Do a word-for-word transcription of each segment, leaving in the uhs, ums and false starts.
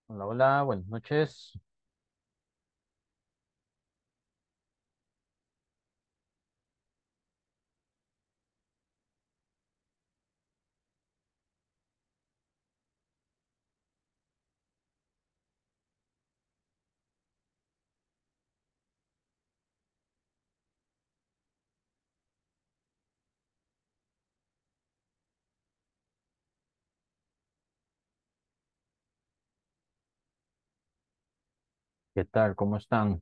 Hola, hola, buenas noches. ¿Qué tal? ¿Cómo están?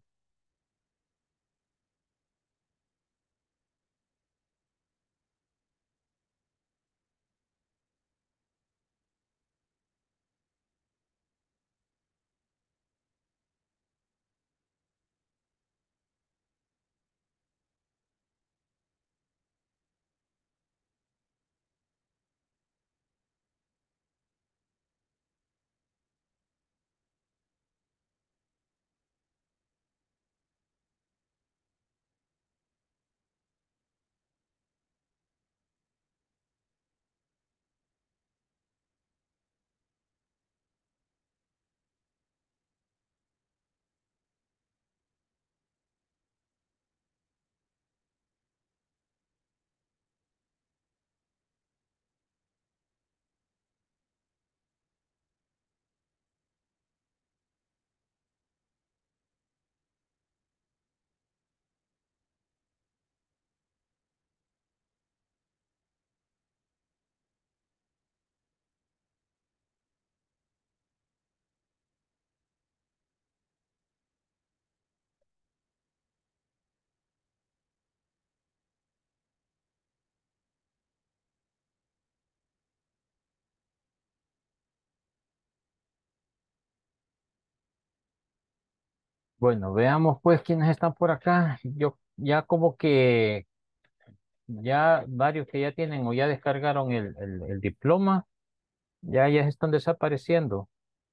Bueno, veamos pues quiénes están por acá. Yo ya como que ya varios que ya tienen o ya descargaron el, el, el diploma, ya ya están desapareciendo.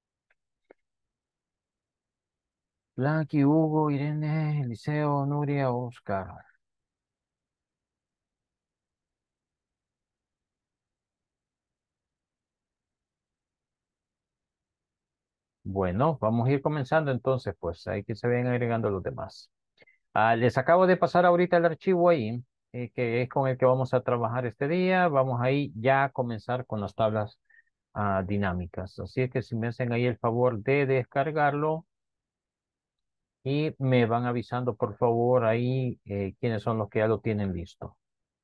Blanqui, Hugo, Irene, Eliseo, Nuria, Oscar. Bueno, vamos a ir comenzando entonces, pues hay que se vayan agregando los demás. Ah, les acabo de pasar ahorita el archivo ahí, eh, que es con el que vamos a trabajar este día. Vamos ahí ya a comenzar con las tablas ah, dinámicas. Así que si me hacen ahí el favor de descargarlo y me van avisando por favor ahí eh, quiénes son los que ya lo tienen listo.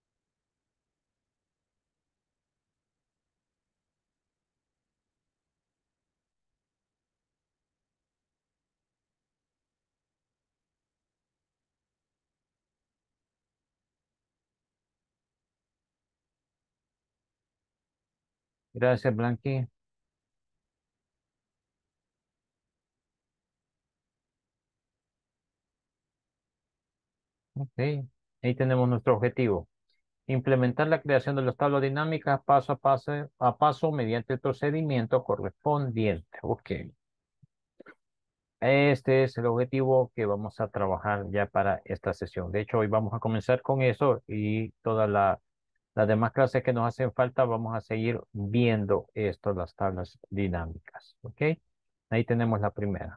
Gracias, Blanqui. Ok, ahí tenemos nuestro objetivo. Implementar la creación de las tablas dinámicas paso a paso, a paso mediante el procedimiento correspondiente. Ok. Este es el objetivo que vamos a trabajar ya para esta sesión. De hecho, hoy vamos a comenzar con eso y todas la- las demás clases que nos hacen falta, vamos a seguir viendo esto, las tablas dinámicas. ¿Ok? Ahí tenemos la primera.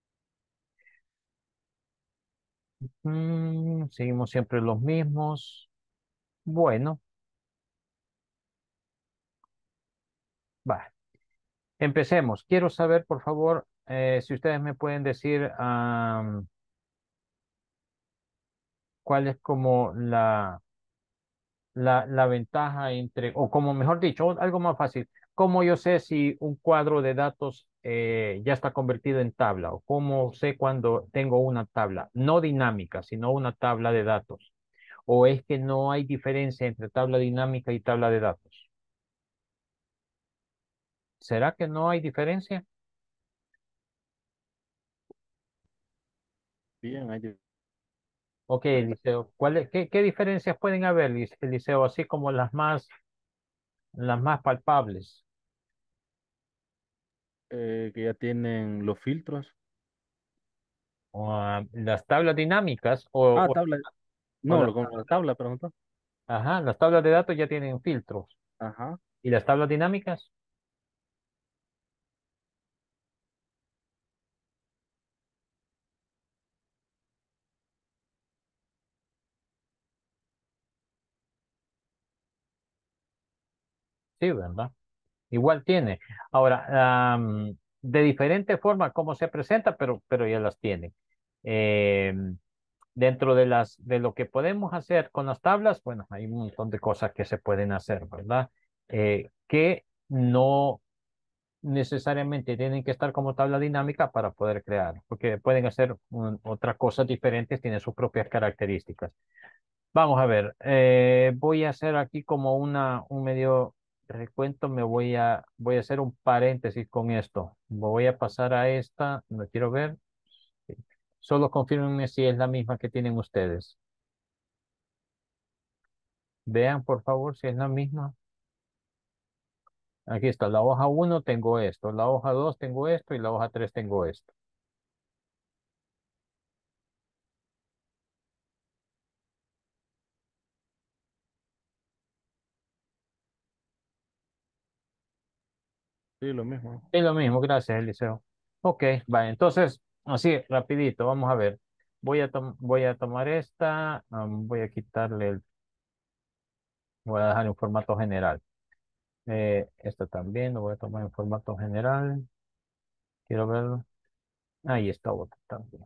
Mm, seguimos siempre los mismos. Bueno, va. Empecemos. Quiero saber, por favor, eh, si ustedes me pueden decir am, cuál es como la la, la ventaja entre, o como mejor dicho, algo más fácil, ¿cómo yo sé si un cuadro de datos eh, ya está convertido en tabla? ¿O cómo sé cuando tengo una tabla? No dinámica, sino una tabla de datos. ¿O es que no hay diferencia entre tabla dinámica y tabla de datos? ¿Será que no hay diferencia? Bien, hay Ok, diferentes Eliseo, ¿cuál es- qué, qué diferencias pueden haber, Elis- Eliseo, así como las más, las más palpables? eh, que ya tienen los filtros. O, ah, las tablas dinámicas o, Ah, o, tabla. o No, las lo como la tabla, preguntó. Ajá, las tablas de datos ya tienen filtros. Ajá. ¿Y las tablas dinámicas? Sí, ¿verdad? Igual tiene. Ahora, am, de diferente forma cómo se presenta, pero, pero ya las tiene. Eh, Dentro de las, de lo que podemos hacer con las tablas, bueno, hay un montón de cosas que se pueden hacer, ¿verdad? Eh, que no necesariamente tienen que estar como tabla dinámica para poder crear, porque pueden hacer un- otras cosas diferentes, tienen sus propias características. Vamos a ver, eh, voy a hacer aquí como una, un medio recuento, me voy a, voy a hacer un paréntesis con esto. Voy a pasar a esta, no quiero ver, solo confírmenme si es la misma que tienen ustedes. Vean, por favor, si es la misma. Aquí está, la hoja uno tengo esto, la hoja dos tengo esto y la hoja tres tengo esto. Sí, lo mismo. Es lo mismo, gracias, Eliseo. Ok, vale, entonces, así, rapidito, vamos a ver. Voy a, tom- voy a tomar esta, am, voy a quitarle el, voy a dejar en formato general. Eh, esta también lo voy a tomar en formato general. Quiero ver. Ahí está otra también.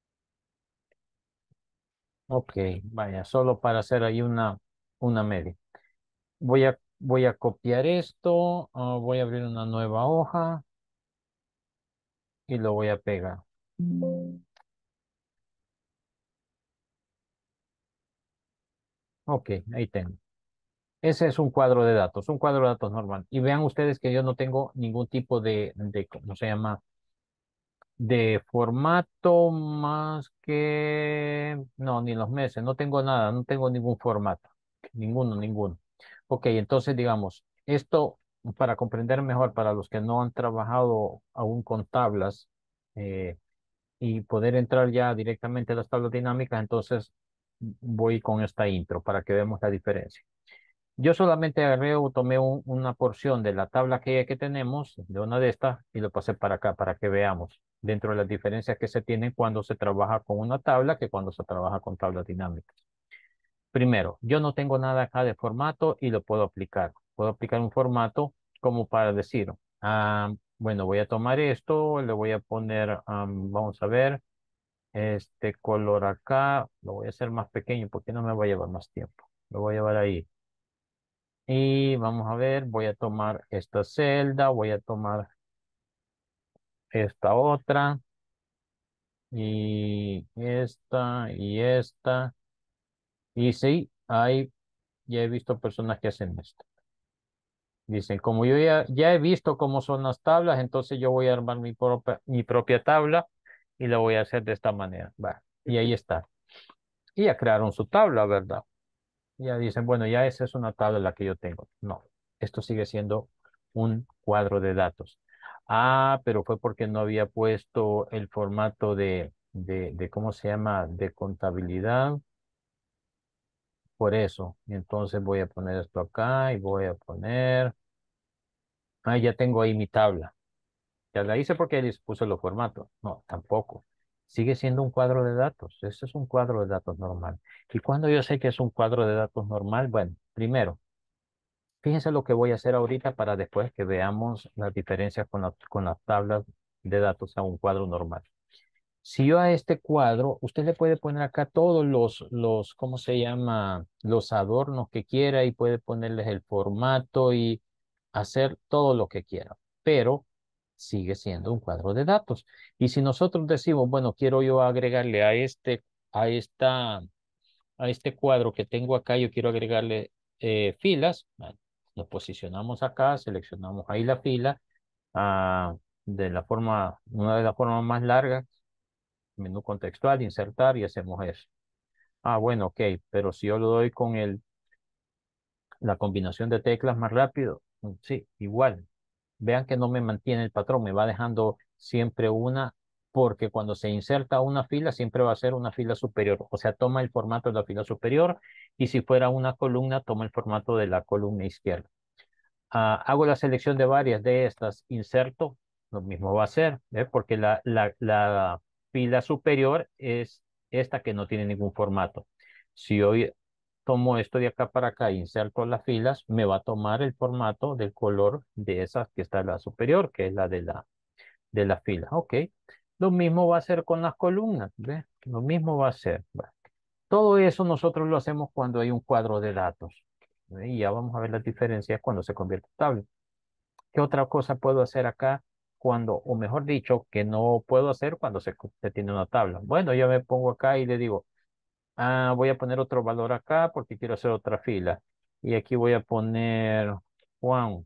Ok, vaya, solo para hacer ahí una, una media. Voy a, voy a copiar esto, ah, voy a abrir una nueva hoja y lo voy a pegar. Ok, ahí tengo. Ese es un cuadro de datos, un cuadro de datos normal. Y vean ustedes que yo no tengo ningún tipo de, de, ¿cómo se llama? De formato más que, no, ni los meses, no tengo nada, no tengo ningún formato, ninguno, ninguno. Ok, entonces digamos, esto para comprender mejor para los que no han trabajado aún con tablas eh, y poder entrar ya directamente a las tablas dinámicas, entonces voy con esta intro para que veamos la diferencia. Yo solamente agarré o tomé un- una porción de la tabla que, que tenemos, de una de estas, y lo pasé para acá para que veamos dentro de las diferencias que se tienen cuando se trabaja con una tabla que cuando se trabaja con tablas dinámicas. Primero, yo no tengo nada acá de formato y lo puedo aplicar. Puedo aplicar un formato como para decir, ah, bueno, voy a tomar esto, le voy a poner, am, vamos a ver, este color acá, lo voy a hacer más pequeño porque no me va a llevar más tiempo. Lo voy a llevar ahí. Y vamos a ver, voy a tomar esta celda, voy a tomar esta otra y esta y esta. Y sí, hay, ya he visto personas que hacen esto. Dicen, como yo ya, ya he visto cómo son las tablas, entonces yo voy a armar mi propia, mi propia tabla y la voy a hacer de esta manera. Va, y ahí está. Y ya crearon su tabla, ¿verdad? Ya dicen, bueno, ya esa es una tabla la que yo tengo. No, esto sigue siendo un cuadro de datos. Ah, pero fue porque no había puesto el formato de, de, de ¿cómo se llama? De contabilidad. Por eso. Entonces voy a poner esto acá y voy a poner. Ah, ya tengo ahí mi tabla. Ya la hice porque les puse los formatos. No, tampoco. Sigue siendo un cuadro de datos. Ese es un cuadro de datos normal. ¿Y cuando yo sé que es un cuadro de datos normal? Bueno, primero. Fíjense lo que voy a hacer ahorita para después que veamos las diferencias con, la- con las tablas de datos a un cuadro normal. Si yo a este cuadro, usted le puede poner acá todos los, los, ¿cómo se llama? Los adornos que quiera y puede ponerles el formato y hacer todo lo que quiera, pero sigue siendo un cuadro de datos. Y si nosotros decimos, bueno, quiero yo agregarle a este, a esta a este cuadro que tengo acá, yo quiero agregarle eh, filas. Bueno, nos posicionamos acá, seleccionamos ahí la fila ah, de la forma, una de las formas más largas, menú contextual, insertar y hacemos eso. Ah, bueno, ok, pero si yo lo doy con el, la combinación de teclas más rápido, mm, sí, igual. Vean que no me mantiene el patrón, me va dejando siempre una, porque cuando se inserta una fila, siempre va a ser una fila superior. O sea, toma el formato de la fila superior y si fuera una columna, toma el formato de la columna izquierda. Ah, hago la selección de varias de estas, inserto, lo mismo va a ser, ¿eh? Porque la, la, la fila superior es esta que no tiene ningún formato. Si hoy tomo esto de acá para acá, inserto las filas, me va a tomar el formato del color de esa que está la superior, que es la de la, de la fila. Ok. Lo mismo va a ser con las columnas, ¿ve? Lo mismo va a ser. Va. Todo eso nosotros lo hacemos cuando hay un cuadro de datos. ¿Ve? Y ya vamos a ver las diferencias cuando se convierte en tabla. ¿Qué otra cosa puedo hacer acá cuando, o mejor dicho, que no puedo hacer cuando se, se tiene una tabla? Bueno, yo me pongo acá y le digo, ah, voy a poner otro valor acá porque quiero hacer otra fila. Y aquí voy a poner Juan.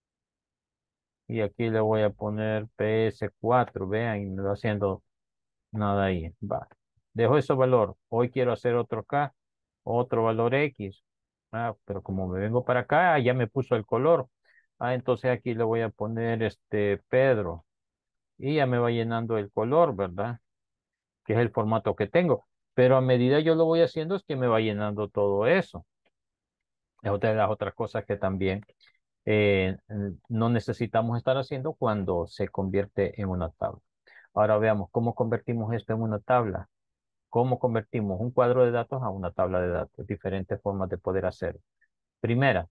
Y aquí le voy a poner P S cuatro. Vean, y me va haciendo nada ahí. Va. Dejo ese valor. Hoy quiero hacer otro acá. Otro valor X. Ah, pero como me vengo para acá, ya me puso el color. Ah, entonces aquí le voy a poner este Pedro. Y ya me va llenando el color, ¿verdad? Que es el formato que tengo. Pero a medida yo lo voy haciendo es que me va llenando todo eso. Es otra de las otras cosas que también eh, no necesitamos estar haciendo cuando se convierte en una tabla. Ahora veamos cómo convertimos esto en una tabla. ¿Cómo convertimos un cuadro de datos a una tabla de datos? Diferentes formas de poder hacerlo. Primera,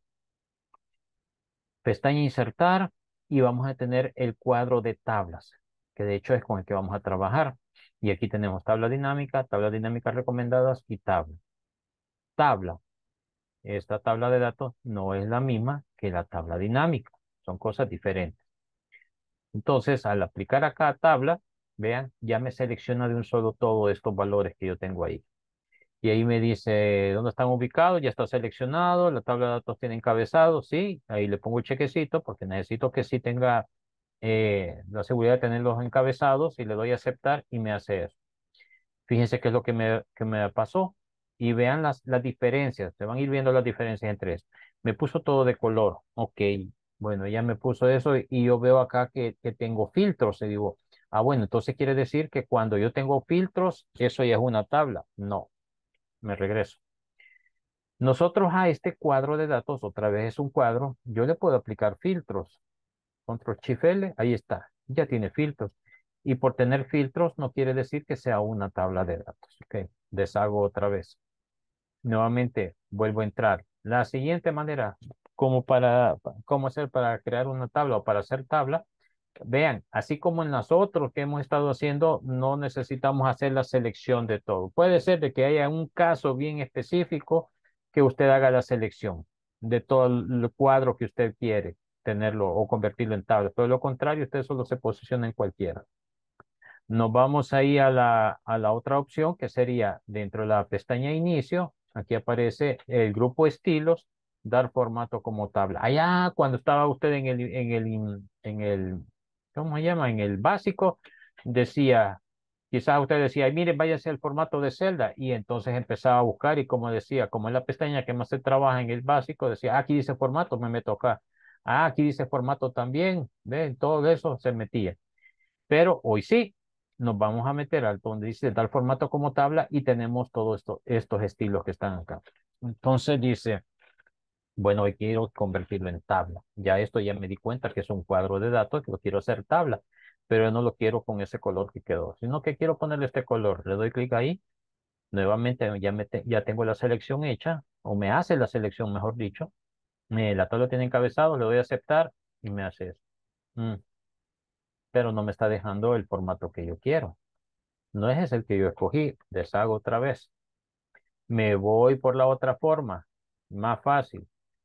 pestaña insertar y vamos a tener el cuadro de tablas, que de hecho es con el que vamos a trabajar. Y aquí tenemos tabla dinámica, tablas dinámicas recomendadas y tabla. Tabla. Esta tabla de datos no es la misma que la tabla dinámica. Son cosas diferentes. Entonces, al aplicar acá tabla, vean, ya me selecciona de un solo todos estos valores que yo tengo ahí. Y ahí me dice dónde están ubicados, ya está seleccionado, la tabla de datos tiene encabezado, sí, ahí le pongo el chequecito porque necesito que sí tenga eh, la seguridad de tener los encabezados y le doy a aceptar y me hace eso. Fíjense qué es lo que me, que me pasó y vean las, las diferencias, se van a ir viendo las diferencias entre esto. Me puso todo de color, ok, bueno, ya me puso eso y, y yo veo acá que, que tengo filtros y digo, ah, bueno, entonces quiere decir que cuando yo tengo filtros, eso ya es una tabla. No, me regreso. Nosotros a este cuadro de datos, otra vez es un cuadro, yo le puedo aplicar filtros. Control Shift L, ahí está, ya tiene filtros. Y por tener filtros no quiere decir que sea una tabla de datos. Ok, deshago otra vez. Nuevamente vuelvo a entrar. La siguiente manera, como para, cómo hacer para crear una tabla o para hacer tabla, vean, así como en las otras que hemos estado haciendo, no necesitamos hacer la selección de todo. Puede ser de que haya un caso bien específico que usted haga la selección de todo el cuadro que usted quiere tenerlo o convertirlo en tabla. Pero lo contrario, usted solo se posiciona en cualquiera. Nos vamos ahí a la, a la otra opción que sería dentro de la pestaña inicio. Aquí aparece el grupo estilos, dar formato como tabla. Allá cuando estaba usted en el, en el, en el, ¿cómo se llama? En el básico, decía, quizás usted decía, "Ay, mire, váyase al formato de celda". Y entonces empezaba a buscar y como decía, como es la pestaña que más se trabaja en el básico, decía, "Ah, aquí dice formato, me meto acá. Ah, aquí dice formato también". ¿Ven? Todo eso se metía. Pero hoy sí, nos vamos a meter al donde dice tal formato como tabla y tenemos todos esto, estos estilos que están acá. Entonces dice, bueno, hoy quiero convertirlo en tabla. Ya esto ya me di cuenta que es un cuadro de datos que lo quiero hacer tabla, pero no lo quiero con ese color que quedó, sino que quiero ponerle este color. Le doy clic ahí, nuevamente ya, me te- ya tengo la selección hecha, o me hace la selección, mejor dicho. Me, la tabla tiene encabezado, le doy a aceptar y me hace eso. Mm, pero no me está dejando el formato que yo quiero. No es ese el que yo escogí. Deshago otra vez. Me voy por la otra forma. Más fácil.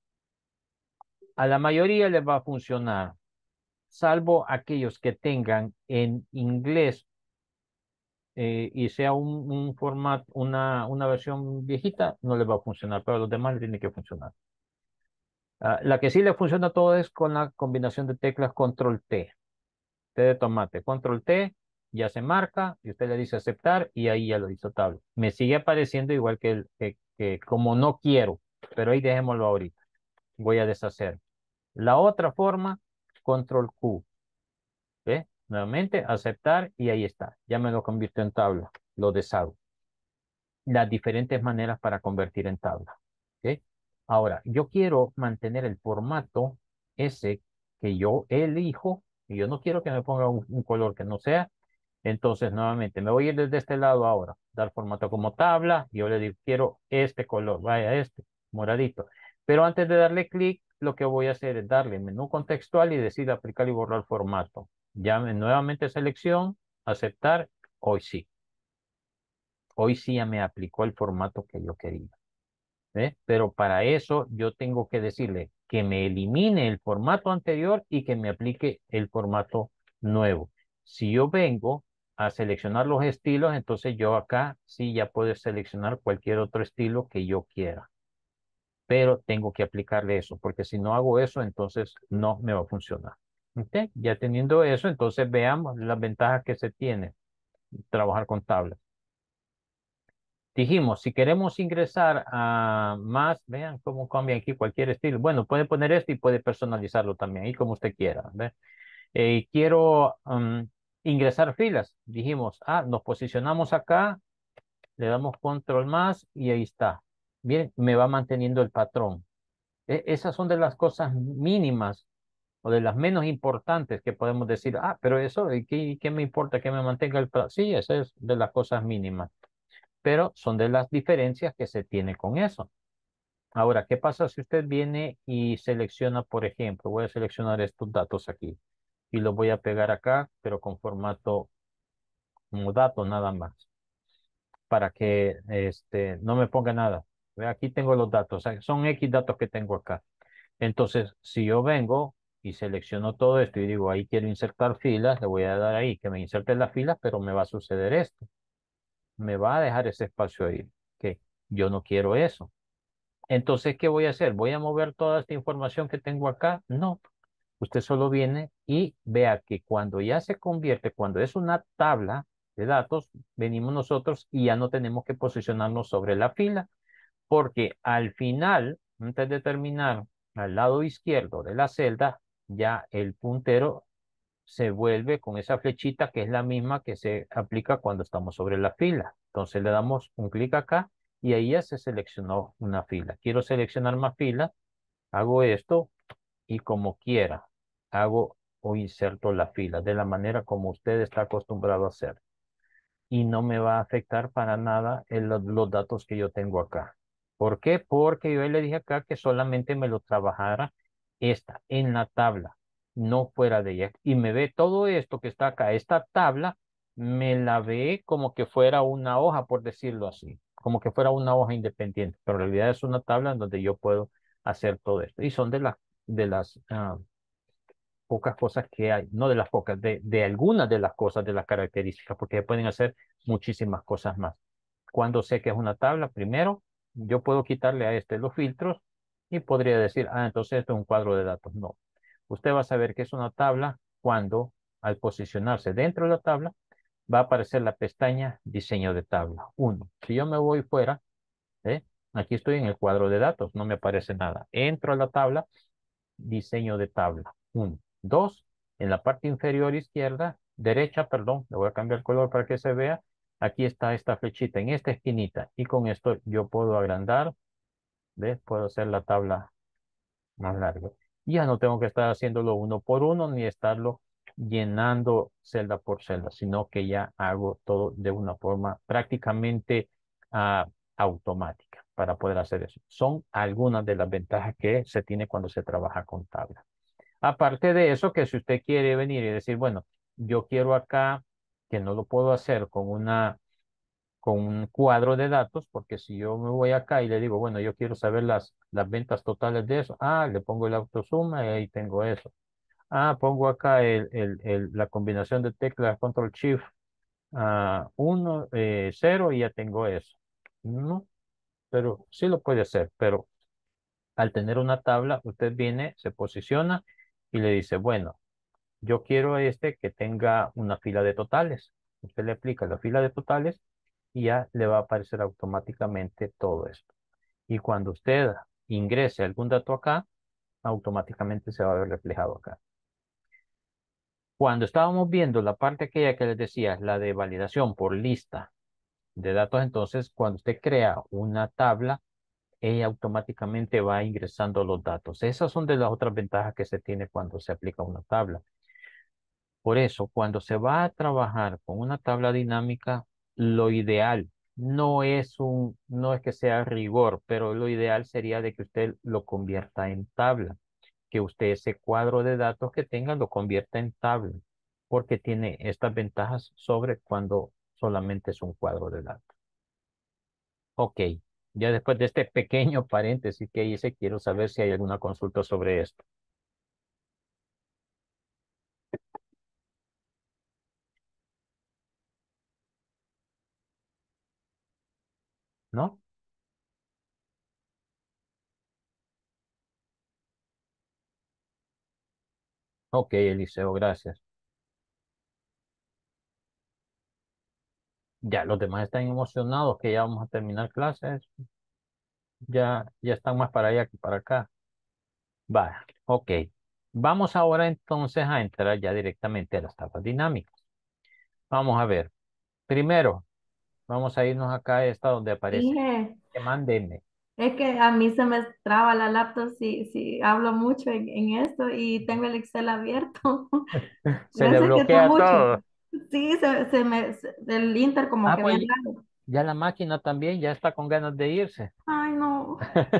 A la mayoría les va a funcionar, salvo aquellos que tengan en inglés eh, y sea un, un formato, una, una versión viejita, no les va a funcionar, pero a los demás les tiene que funcionar. Ah, la que sí le funciona a todo es con la combinación de teclas Control T. T de tomate, Control T, ya se marca y usted le dice aceptar y ahí ya lo hizo tabla. Me sigue apareciendo igual que, el, que, que como no quiero, pero ahí dejémoslo ahorita. Voy a deshacer. La otra forma, Control Q. ¿Ve? Nuevamente, aceptar y ahí está. Ya me lo convirtió en tabla. Lo deshago. Las diferentes maneras para convertir en tabla. ¿Ok? Ahora, yo quiero mantener el formato ese que yo elijo y yo no quiero que me ponga un, un color que no sea. Entonces, nuevamente, me voy a ir desde este lado ahora, dar formato como tabla, y yo le digo, quiero este color, vaya este, moradito. Pero antes de darle clic, lo que voy a hacer es darle menú contextual y decir aplicar y borrar formato. Ya me- nuevamente selección, aceptar, hoy sí. Hoy sí ya me aplicó el formato que yo quería. ¿Ve? Pero para eso yo tengo que decirle que me elimine el formato anterior y que me aplique el formato nuevo. Si yo vengo a seleccionar los estilos, entonces yo acá sí ya puedo seleccionar cualquier otro estilo que yo quiera. Pero tengo que aplicarle eso, porque si no hago eso, entonces no me va a funcionar. ¿Ok? Ya teniendo eso, entonces veamos las ventajas que se tiene trabajar con tablas. Dijimos, si queremos ingresar a más, vean cómo cambia aquí cualquier estilo. Bueno, puede poner esto y puede personalizarlo también, ahí como usted quiera. ¿Ve? Eh, quiero um, ingresar filas. Dijimos, ah, nos posicionamos acá, le damos control más y ahí está. Bien, me va manteniendo el patrón. E- esas son de las cosas mínimas o de las menos importantes que podemos decir, ah, pero eso, ¿y ¿qué, qué me importa que me mantenga el patrón? Sí, esa es de las cosas mínimas, pero son de las diferencias que se tiene con eso. Ahora, ¿qué pasa si usted viene y selecciona, por ejemplo, voy a seleccionar estos datos aquí y los voy a pegar acá, pero con formato como datos nada más, para que este, no me ponga nada. Ve, aquí tengo los datos, o sea, son X datos que tengo acá. Entonces, si yo vengo y selecciono todo esto y digo, ahí quiero insertar filas, le voy a dar ahí que me inserte las filas, pero me va a suceder esto. Me va a dejar ese espacio ahí, que yo no quiero eso. Entonces, ¿qué voy a hacer? ¿Voy a mover toda esta información que tengo acá? No. Usted solo viene y vea que cuando ya se convierte, cuando es una tabla de datos, venimos nosotros y ya no tenemos que posicionarnos sobre la fila, porque al final, antes de terminar, al lado izquierdo de la celda, ya el puntero se vuelve con esa flechita que es la misma que se aplica cuando estamos sobre la fila. Entonces le damos un clic acá y ahí ya se seleccionó una fila. Quiero seleccionar más filas, hago esto y como quiera, hago o inserto la fila de la manera como usted está acostumbrado a hacer y no me va a afectar para nada el- los datos que yo tengo acá. ¿Por qué? Porque yo le dije acá que solamente me lo trabajara esta en la tabla, no fuera de ella. Y me ve todo esto que está acá, esta tabla, me la ve como que fuera una hoja, por decirlo así, como que fuera una hoja independiente, pero en realidad es una tabla en donde yo puedo hacer todo esto. Y son de las, de las, ah, pocas cosas que hay, no de las pocas, de, de algunas de las cosas, de las características, porque pueden hacer muchísimas cosas más. Cuando sé que es una tabla, primero, yo puedo quitarle a este los filtros y podría decir, ah, entonces esto es un cuadro de datos. No. Usted va a saber que es una tabla cuando al posicionarse dentro de la tabla va a aparecer la pestaña diseño de tabla. Uno. Si yo me voy fuera, ¿eh? Aquí estoy en el cuadro de datos, no me aparece nada. Entro a la tabla diseño de tabla. Uno. Dos, en la parte inferior izquierda, derecha, perdón, le voy a cambiar el color para que se vea. Aquí está esta flechita en esta esquinita y con esto yo puedo agrandar, ¿ves? Puedo hacer la tabla más larga. Ya no tengo que estar haciéndolo uno por uno ni estarlo llenando celda por celda, sino que ya hago todo de una forma prácticamente ah, automática para poder hacer eso. Son algunas de las ventajas que se tiene cuando se trabaja con tabla. Aparte de eso, que si usted quiere venir y decir, bueno, yo quiero acá, que no lo puedo hacer con una, con un cuadro de datos, porque si yo me voy acá y le digo, bueno, yo quiero saber las, las ventas totales de eso, ah, le pongo el autosuma y ahí tengo eso. Ah, pongo acá el, el, el- la combinación de teclas Control Shift ah, uno, eh, cero y ya tengo eso. No, pero sí lo puede hacer, pero al tener una tabla, usted viene, se posiciona y le dice, bueno, yo quiero este que tenga una fila de totales. Usted le aplica la fila de totales y ya le va a aparecer automáticamente todo esto. Y cuando usted ingrese algún dato acá, automáticamente se va a ver reflejado acá. Cuando estábamos viendo la parte aquella que les decía, la de validación por lista de datos, entonces cuando usted crea una tabla, ella automáticamente va ingresando los datos. Esas son de las otras ventajas que se tiene cuando se aplica una tabla. Por eso, cuando se va a trabajar con una tabla dinámica, lo ideal no es un, no es que sea rigor, pero lo ideal sería de que usted lo convierta en tabla, que usted ese cuadro de datos que tenga lo convierta en tabla, porque tiene estas ventajas sobre cuando solamente es un cuadro de datos. Ok, ya después de este pequeño paréntesis que hice, quiero saber si hay alguna consulta sobre esto, ¿no? Ok, Eliseo, gracias. Ya los demás están emocionados que ya vamos a terminar clases. Ya, ya están más para allá que para acá. Va, ok. Vamos ahora entonces a entrar ya directamente a las tablas dinámicas. Vamos a ver. Primero, vamos a irnos acá a esta donde aparece Dije, que mándeme. es que a mí se me traba la laptop si, si hablo mucho en, en esto y tengo el Excel abierto. Se le Parece que está bloquea mucho. todo. Sí, se, se me, se- el Inter como Ah, que pues bien raro. ya la máquina también ya está con ganas de irse. Ay, no.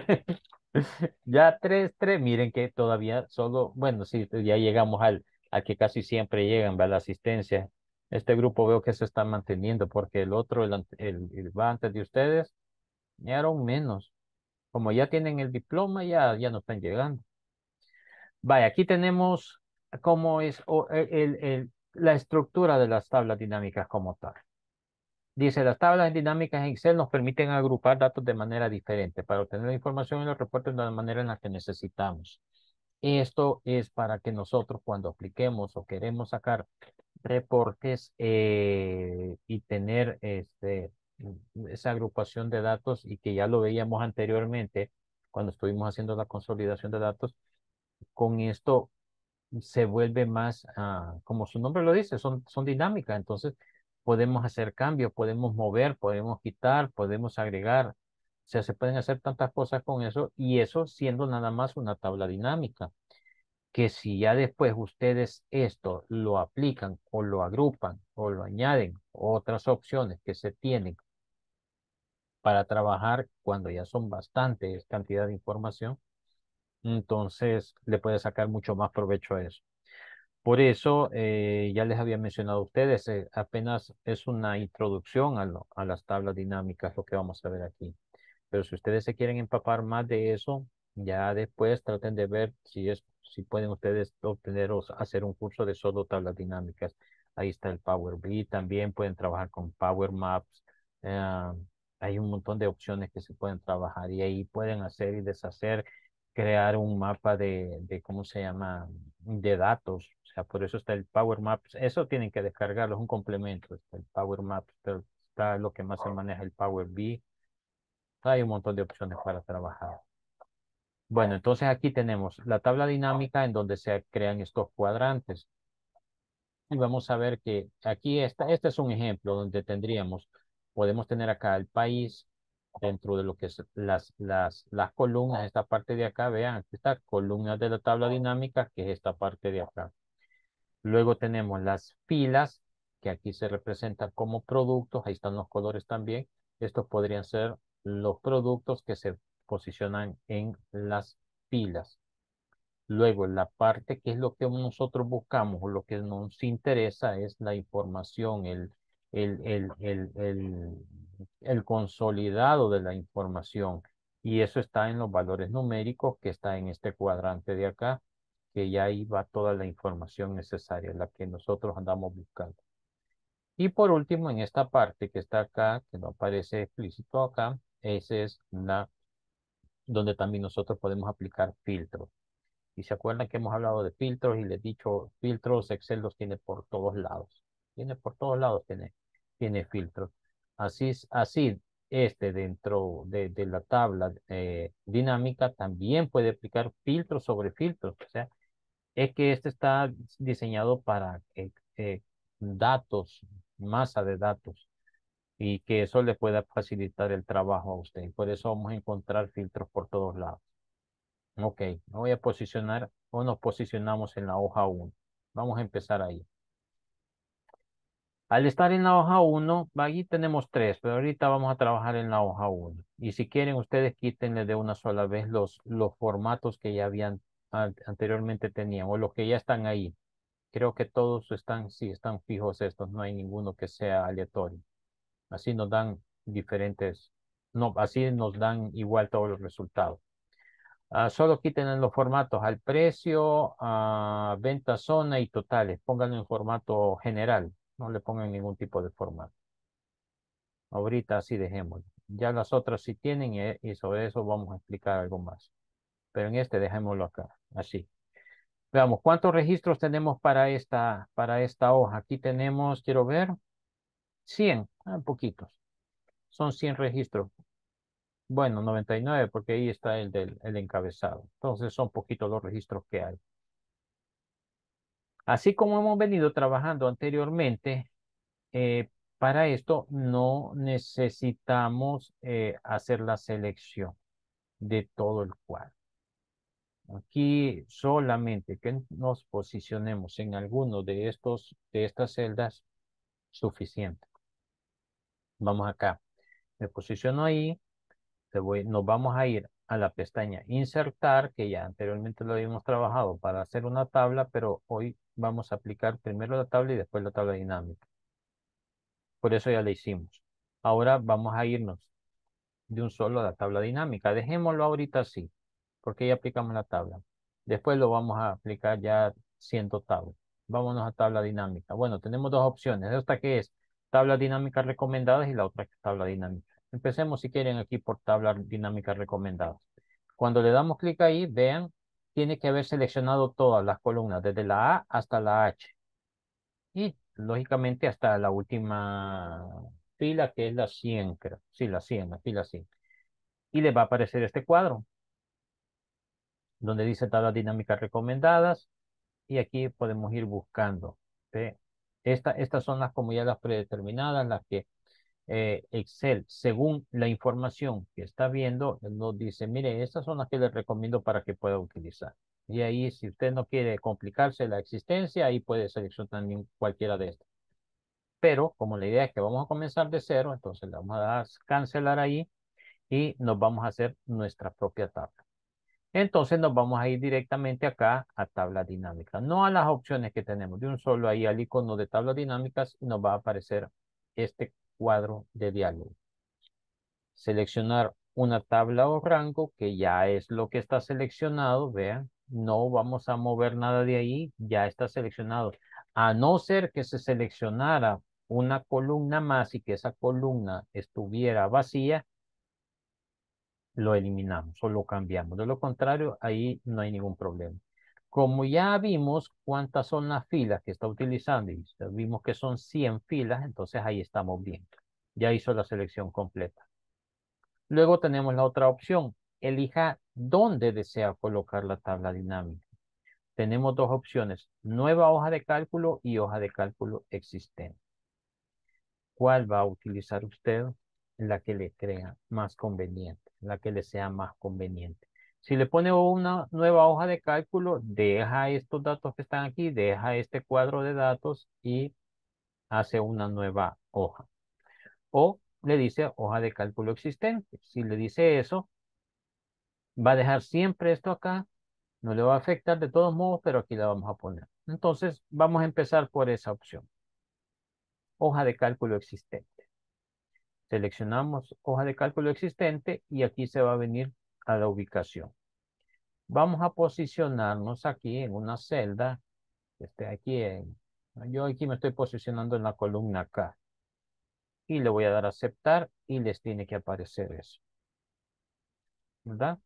Ya tres, tres, miren que todavía solo, bueno, sí, ya llegamos al, al que casi siempre llegan, ¿va? La asistencia. Este grupo veo que se está manteniendo porque el otro, el, ante- el, el va antes de ustedes, ya eran menos. Como ya tienen el diploma, ya, ya no están llegando. Vaya, aquí tenemos cómo es o, el, el- el- la estructura de las tablas dinámicas como tal. Dice, las tablas dinámicas en Excel nos permiten agrupar datos de manera diferente para obtener la información en los reportes de la manera en la que necesitamos. Esto es para que nosotros cuando apliquemos o queremos sacar reportes eh, y tener este, esa agrupación de datos y que ya lo veíamos anteriormente cuando estuvimos haciendo la consolidación de datos, con esto se vuelve más, ah, como su nombre lo dice, son, son dinámicas. Entonces podemos hacer cambios, podemos mover, podemos quitar, podemos agregar. O sea, se pueden hacer tantas cosas con eso y eso siendo nada más una tabla dinámica. Que si ya después ustedes esto lo aplican o lo agrupan o lo añaden, otras opciones que se tienen para trabajar cuando ya son bastantes cantidad de información, entonces le puede sacar mucho más provecho a eso. Por eso, eh, ya les había mencionado a ustedes, eh, apenas es una introducción a, lo- a las tablas dinámicas, lo que vamos a ver aquí. Pero si ustedes se quieren empapar más de eso, ya después traten de ver si es, si pueden ustedes obtener o hacer un curso de solo tablas dinámicas. Ahí está el Power B I, también pueden trabajar con Power Maps. eh, Hay un montón de opciones que se pueden trabajar y ahí pueden hacer y deshacer, crear un mapa de, de ¿cómo se llama? De datos. O sea, por eso está el Power Maps. Eso tienen que descargarlo, es un complemento. Está el Power Maps, pero está lo que más se maneja, el Power B I. Hay un montón de opciones para trabajar. Bueno, entonces aquí tenemos la tabla dinámica en donde se crean estos cuadrantes. Y vamos a ver que aquí está, este es un ejemplo donde tendríamos, podemos tener acá el país dentro de lo que es las, las, las columnas, esta parte de acá, vean, aquí está columnas de la tabla dinámica, que es esta parte de acá. Luego tenemos las filas, que aquí se representan como productos, ahí están los colores también. Estos podrían ser los productos que se posicionan en las filas. Luego, la parte que es lo que nosotros buscamos o lo que nos interesa es la información, el, el, el, el, el, el consolidado de la información. Y eso está en los valores numéricos que está en este cuadrante de acá, que ya ahí va toda la información necesaria, la que nosotros andamos buscando. Y por último, en esta parte que está acá, que no aparece explícito acá, esa es la donde también nosotros podemos aplicar filtros. Y se acuerdan que hemos hablado de filtros y les he dicho, filtros Excel los tiene por todos lados. Tiene por todos lados, tiene, tiene filtros. Así, es- así, este dentro de, de la tabla eh, dinámica también puede aplicar filtros sobre filtros. O sea, es que este está diseñado para eh, eh, datos, masa de datos, y que eso le pueda facilitar el trabajo a usted. Por eso vamos a encontrar filtros por todos lados. Ok, me voy a posicionar o nos posicionamos en la hoja uno. Vamos a empezar ahí. Al estar en la hoja uno, aquí tenemos tres, pero ahorita vamos a trabajar en la hoja uno. Y si quieren, ustedes quítenle de una sola vez los, los formatos que ya habían an- anteriormente tenían o los que ya están ahí. Creo que todos están, sí, están fijos estos, no hay ninguno que sea aleatorio. Así nos dan diferentes, no, así nos dan igual todos los resultados. Ah, solo quiten en los formatos al precio, a venta, zona y totales. Pónganlo en formato general. No le pongan ningún tipo de formato. Ahorita así dejémoslo. Ya las otras sí tienen eh, y sobre eso vamos a explicar algo más. Pero en este dejémoslo acá, así. Veamos, ¿cuántos registros tenemos para esta, para esta hoja? Aquí tenemos, quiero ver, cien, ah, poquitos. Son cien registros. Bueno, noventa y nueve porque ahí está el del el encabezado. Entonces son poquitos los registros que hay. Así como hemos venido trabajando anteriormente, eh, para esto no necesitamos eh, hacer la selección de todo el cuadro. Aquí solamente que nos posicionemos en alguno de estos, de estas celdas, suficiente. Vamos acá. Me posiciono ahí. Te voy- nos vamos a ir a la pestaña Insertar, que ya anteriormente lo habíamos trabajado para hacer una tabla, pero hoy vamos a aplicar primero la tabla y después la tabla dinámica. Por eso ya la hicimos. Ahora vamos a irnos de un solo a la tabla dinámica. Dejémoslo ahorita así, porque ya aplicamos la tabla. Después lo vamos a aplicar ya siendo tabla. Vámonos a tabla dinámica. Bueno, tenemos dos opciones. Esta que es tabla dinámica recomendadas y la otra que es tabla dinámica. Empecemos si quieren aquí por tabla dinámica recomendadas. Cuando le damos clic ahí, vean, tiene que haber seleccionado todas las columnas, desde la A hasta la H. Y lógicamente hasta la última fila, que es la cien, creo. Sí, la cien, la fila cien. Y le va a aparecer este cuadro, donde dice tablas dinámicas recomendadas. Y aquí podemos ir buscando. ¿Ve? Esta, estas son las como ya las predeterminadas, las que eh, Excel, según la información que está viendo, nos dice, mire, estas son las que les recomiendo para que pueda utilizar. Y ahí, si usted no quiere complicarse la existencia, ahí puede seleccionar cualquiera de estas. Pero como la idea es que vamos a comenzar de cero, entonces le vamos a dar cancelar ahí y nos vamos a hacer nuestra propia tabla. Entonces nos vamos a ir directamente acá a tabla dinámica, no a las opciones que tenemos, de un solo ahí al icono de tablas dinámicas y nos va a aparecer este cuadro de diálogo. Seleccionar una tabla o rango, que ya es lo que está seleccionado, vean, no vamos a mover nada de ahí, ya está seleccionado. A no ser que se seleccionara una columna más y que esa columna estuviera vacía, lo eliminamos o lo cambiamos. De lo contrario, ahí no hay ningún problema. Como ya vimos cuántas son las filas que está utilizando y vimos que son cien filas, entonces ahí estamos bien. Ya hizo la selección completa. Luego tenemos la otra opción. Elija dónde desea colocar la tabla dinámica. Tenemos dos opciones, nueva hoja de cálculo y hoja de cálculo existente. ¿Cuál va a utilizar usted? La que le crea más conveniente, la que le sea más conveniente. Si le pone una nueva hoja de cálculo, deja estos datos que están aquí, deja este cuadro de datos y hace una nueva hoja. O le dice hoja de cálculo existente. Si le dice eso, va a dejar siempre esto acá. No le va a afectar de todos modos, pero aquí la vamos a poner. Entonces, vamos a empezar por esa opción. Hoja de cálculo existente. Seleccionamos hoja de cálculo existente y aquí se va a venir a la ubicación. Vamos a posicionarnos aquí en una celda. Este, aquí en, yo aquí me estoy posicionando en la columna K. Y le voy a dar a aceptar y les tiene que aparecer eso. ¿Verdad?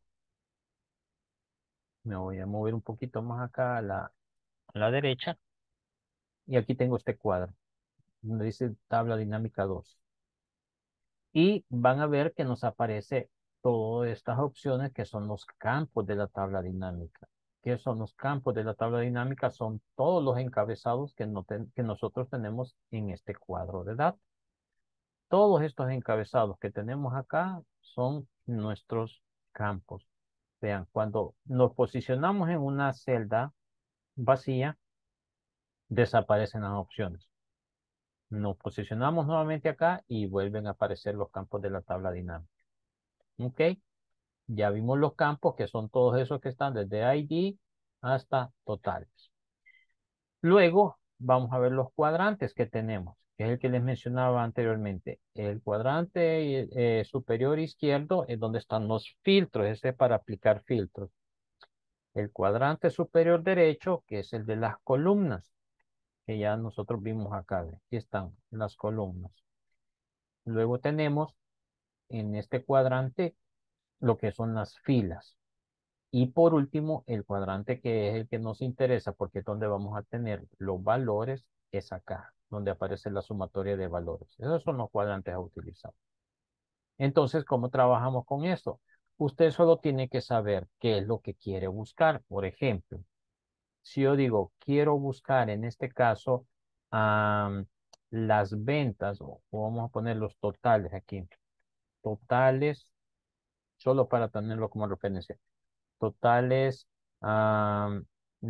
Me voy a mover un poquito más acá a la, a la derecha. Y aquí tengo este cuadro, donde dice tabla dinámica dos. Y van a ver que nos aparece todas estas opciones que son los campos de la tabla dinámica. ¿Qué son los campos de la tabla dinámica? Son todos los encabezados que, no ten- que nosotros tenemos en este cuadro de datos. Todos estos encabezados que tenemos acá son nuestros campos. Vean, cuando nos posicionamos en una celda vacía, desaparecen las opciones. Nos posicionamos nuevamente acá y vuelven a aparecer los campos de la tabla dinámica. ¿Ok? Ya vimos los campos que son todos esos que están desde I D hasta totales. Luego vamos a ver los cuadrantes que tenemos, que es el que les mencionaba anteriormente. El cuadrante eh, superior izquierdo es donde están los filtros, ese es para aplicar filtros. El cuadrante superior derecho, que es el de las columnas, que ya nosotros vimos acá. ¿Ve? Aquí están las columnas. Luego tenemos en este cuadrante lo que son las filas. Y por último, el cuadrante que es el que nos interesa, porque es donde vamos a tener los valores, es acá, donde aparece la sumatoria de valores. Esos son los cuadrantes a utilizar. Entonces, ¿cómo trabajamos con esto? Usted solo tiene que saber qué es lo que quiere buscar. Por ejemplo, si yo digo, quiero buscar en este caso am, las ventas, o, o vamos a poner los totales aquí, totales, solo para tenerlo como referencia totales am,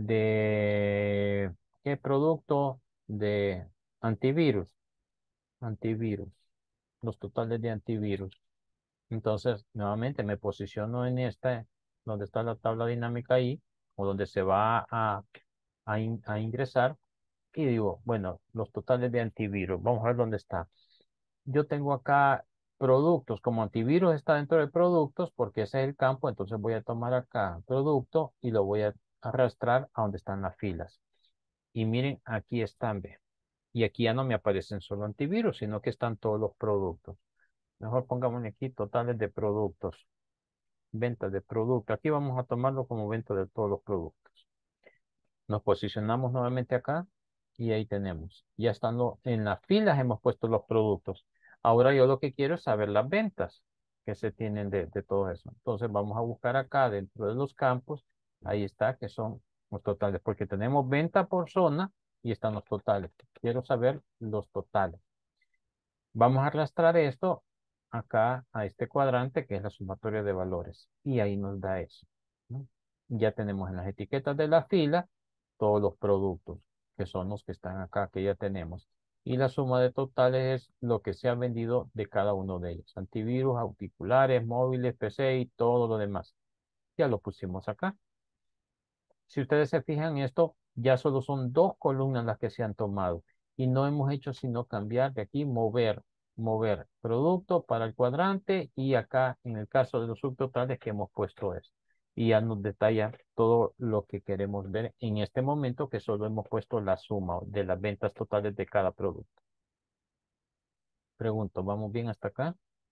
de qué producto de antivirus, antivirus, los totales de antivirus. Entonces, nuevamente me posiciono en esta, donde está la tabla dinámica ahí, o donde se va a, a, in- a ingresar, y digo, bueno, los totales de antivirus, vamos a ver dónde está. Yo tengo acá productos, como antivirus está dentro de productos, porque ese es el campo, entonces voy a tomar acá producto y lo voy a arrastrar a donde están las filas. Y miren, aquí están, ve. Y aquí ya no me aparecen solo antivirus, sino que están todos los productos. Mejor pongamos aquí totales de productos, ventas de productos. Aquí vamos a tomarlo como venta de todos los productos. Nos posicionamos nuevamente acá y ahí tenemos. Ya estando en las filas hemos puesto los productos. Ahora yo lo que quiero es saber las ventas que se tienen de, de todo eso. Entonces vamos a buscar acá dentro de los campos. Ahí está, que son los totales, porque tenemos venta por zona y están los totales. Quiero saber los totales. Vamos a arrastrar esto acá a este cuadrante que es la sumatoria de valores. Y ahí nos da eso, ¿no? Ya tenemos en las etiquetas de la fila todos los productos, que son los que están acá, que ya tenemos. Y la suma de totales es lo que se ha vendido de cada uno de ellos. Antivirus, auriculares, móviles, P C y todo lo demás. Ya lo pusimos acá. Si ustedes se fijan, esto ya solo son dos columnas las que se han tomado y no hemos hecho sino cambiar de aquí, mover, mover producto para el cuadrante y acá en el caso de los subtotales que hemos puesto es. Y ya nos detalla todo lo que queremos ver en este momento que solo hemos puesto la suma de las ventas totales de cada producto. Pregunto, ¿vamos bien hasta acá?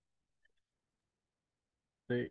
Sí,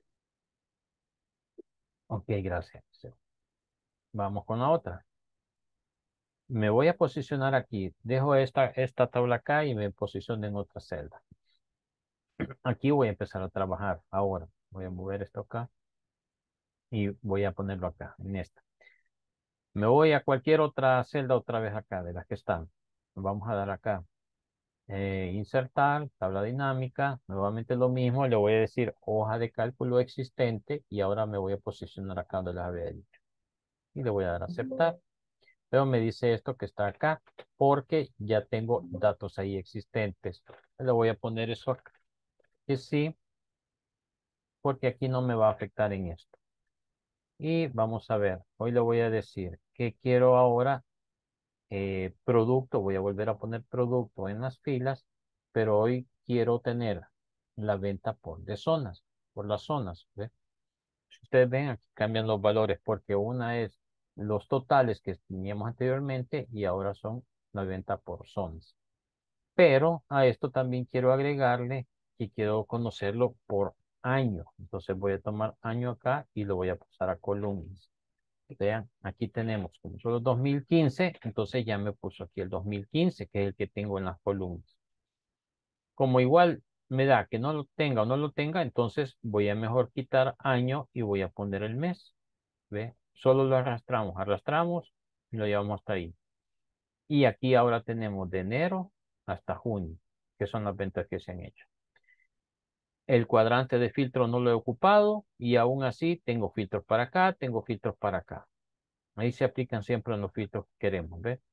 Ok, gracias. Vamos con la otra. Me voy a posicionar aquí. Dejo esta, esta tabla acá y me posiciono en otra celda. Aquí voy a empezar a trabajar ahora. Voy a mover esto acá y voy a ponerlo acá, en esta. Me voy a cualquier otra celda otra vez acá, de las que están. Vamos a dar acá. eh, insertar, tabla dinámica. Nuevamente lo mismo. Le voy a decir hoja de cálculo existente y ahora me voy a posicionar acá donde les había dicho. Y le voy a dar a aceptar. Pero me dice esto que está acá porque ya tengo datos ahí existentes. Le voy a poner eso acá. Que sí, porque aquí no me va a afectar en esto. Y vamos a ver, hoy le voy a decir que quiero ahora eh, producto, voy a volver a poner producto en las filas, pero hoy quiero tener la venta por de zonas, por las zonas. ¿Ve? Si ustedes ven, aquí cambian los valores porque una es los totales que teníamos anteriormente y ahora son la venta por zonas. Pero a esto también quiero agregarle que quiero conocerlo por año. Entonces voy a tomar año acá y lo voy a pasar a columnas. Vean, aquí tenemos como solo dos mil quince, entonces ya me puso aquí el dos mil quince, que es el que tengo en las columnas. Como igual me da que no lo tenga o no lo tenga, entonces voy a mejor quitar año y voy a poner el mes. ¿Ve? Solo lo arrastramos, arrastramos y lo llevamos hasta ahí. Y aquí ahora tenemos de enero hasta junio, que son las ventas que se han hecho. El cuadrante de filtro no lo he ocupado y aún así tengo filtros para acá, tengo filtros para acá. Ahí se aplican siempre los filtros que queremos, ¿ves?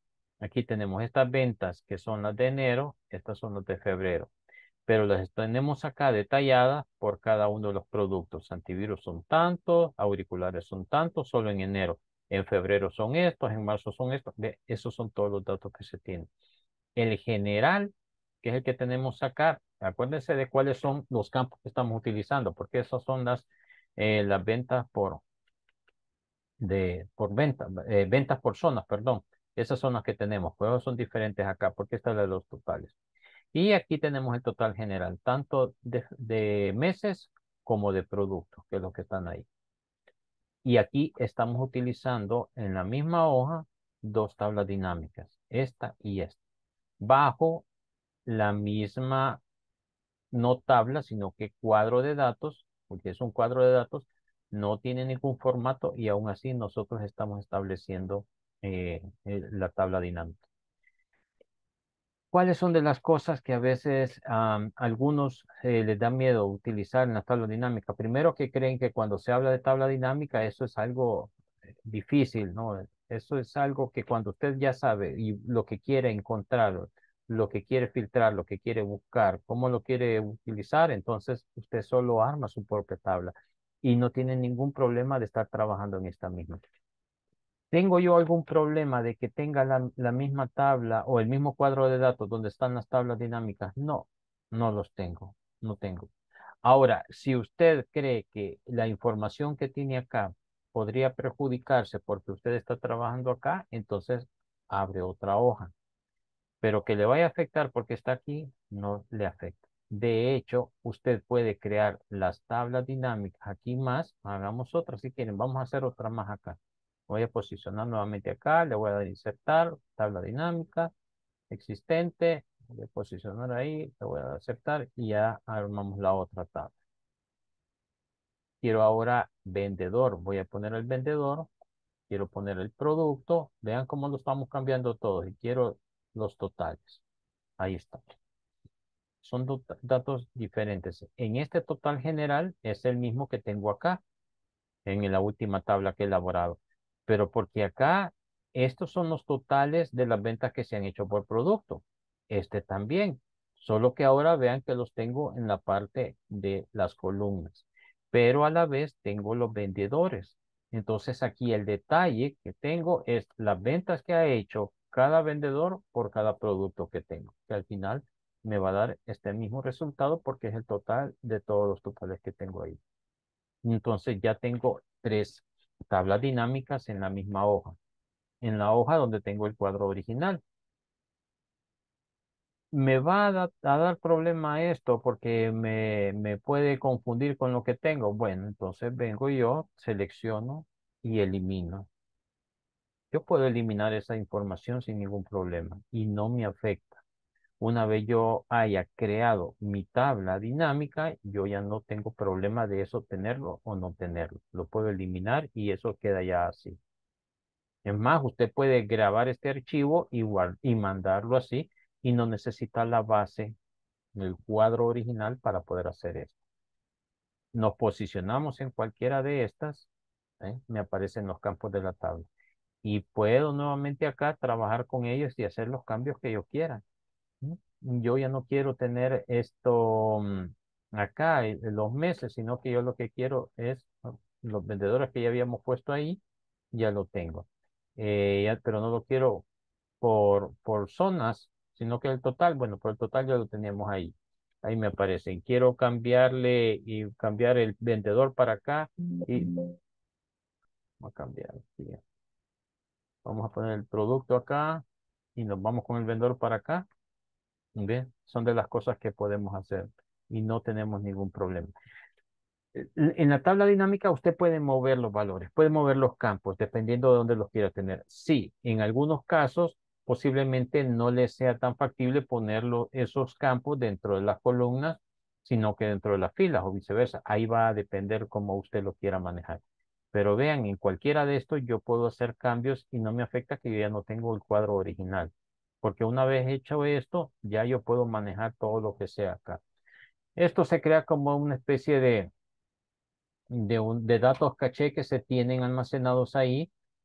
Aquí tenemos estas ventas que son las de enero, estas son las de febrero, pero las tenemos acá detalladas por cada uno de los productos. Antivirus son tantos, auriculares son tantos, solo en enero. En febrero son estos, en marzo son estos. Ve, esos son todos los datos que se tienen. El general, que es el que tenemos acá, acuérdense de cuáles son los campos que estamos utilizando, porque esas son las, eh, las ventas por, de, por venta, eh, ventas por zonas, perdón. Esas son las que tenemos, pero son diferentes acá, porque esta es la de los totales. Y aquí tenemos el total general, tanto de, de meses como de productos, que es lo que están ahí. Y aquí estamos utilizando en la misma hoja dos tablas dinámicas, esta y esta, bajo la misma, no tabla, sino que cuadro de datos, porque es un cuadro de datos, no tiene ningún formato y aún así nosotros estamos estableciendo eh, eh, la tabla dinámica. ¿Cuáles son de las cosas que a veces am, algunos eh, les da miedo utilizar en la tabla dinámica? Primero, que creen que cuando se habla de tabla dinámica eso es algo eh, difícil, ¿no? Eso es algo que cuando usted ya sabe y lo que quiere encontrar, lo que quiere filtrar, lo que quiere buscar, cómo lo quiere utilizar, entonces usted solo arma su propia tabla y no tiene ningún problema de estar trabajando en esta misma. ¿Tengo yo algún problema de que tenga la, la misma tabla o el mismo cuadro de datos donde están las tablas dinámicas? No, no los tengo, no tengo. Ahora, si usted cree que la información que tiene acá podría perjudicarse porque usted está trabajando acá, entonces abre otra hoja. Pero que le vaya a afectar porque está aquí, no le afecta. De hecho, usted puede crear las tablas dinámicas aquí más. Hagamos otra si quieren. Vamos a hacer otra más acá. Voy a posicionar nuevamente acá. Le voy a dar insertar, tabla dinámica existente. Voy a posicionar ahí. Le voy a dar aceptar y ya armamos la otra tabla. Quiero ahora vendedor. Voy a poner el vendedor. Quiero poner el producto. Vean cómo lo estamos cambiando todos. Y quiero los totales. Ahí está. Son datos diferentes. En este total general es el mismo que tengo acá, en la última tabla que he elaborado. Pero porque acá, estos son los totales de las ventas que se han hecho por producto. Este también. Solo que ahora vean que los tengo en la parte de las columnas. Pero a la vez tengo los vendedores. Entonces aquí el detalle que tengo es las ventas que ha hecho cada vendedor por cada producto que tengo. Que al final me va a dar este mismo resultado porque es el total de todos los totales que tengo ahí. Entonces ya tengo tres tablas dinámicas en la misma hoja. En la hoja donde tengo el cuadro original. Me va a, da- a dar problema esto porque me, me puede confundir con lo que tengo. Bueno, entonces vengo yo, selecciono y elimino. Yo puedo eliminar esa información sin ningún problema y no me afecta. Una vez yo haya creado mi tabla dinámica, yo ya no tengo problema de eso tenerlo o no tenerlo. Lo puedo eliminar y eso queda ya así. Es más, usted puede grabar este archivo y, guar- y mandarlo así y no necesita la base del cuadro original para poder hacer esto. Nos posicionamos en cualquiera de estas, ¿eh? Me aparecen los campos de la tabla. Y puedo nuevamente acá trabajar con ellos y hacer los cambios que yo quiera. ¿Mm? Yo ya no quiero tener esto mm, acá, eh, los meses, sino que yo lo que quiero es ¿no? Los vendedores que ya habíamos puesto ahí, ya lo tengo. Eh, ya- pero no lo quiero por, por zonas, sino que el total, bueno, por el total ya lo teníamos ahí. Ahí me aparecen. Quiero cambiarle y cambiar el vendedor para acá y vamos a cambiar. Aquí. Vamos a poner el producto acá y nos vamos con el vendedor para acá. ¿Ve? Son de las cosas que podemos hacer y no tenemos ningún problema. Eh, En la tabla dinámica usted puede mover los valores, puede mover los campos dependiendo de dónde los quiera tener. Sí, en algunos casos posiblemente no le sea tan factible ponerlo, esos campos dentro de las columnas, sino que dentro de las filas o viceversa. Ahí va a depender cómo usted lo quiera manejar. Pero vean, en cualquiera de estos yo puedo hacer cambios y no me afecta que yo ya no tengo el cuadro original. Porque una vez hecho esto, ya yo puedo manejar todo lo que sea acá. Esto se crea como una especie de, de, un- de datos caché que se tienen almacenados ahí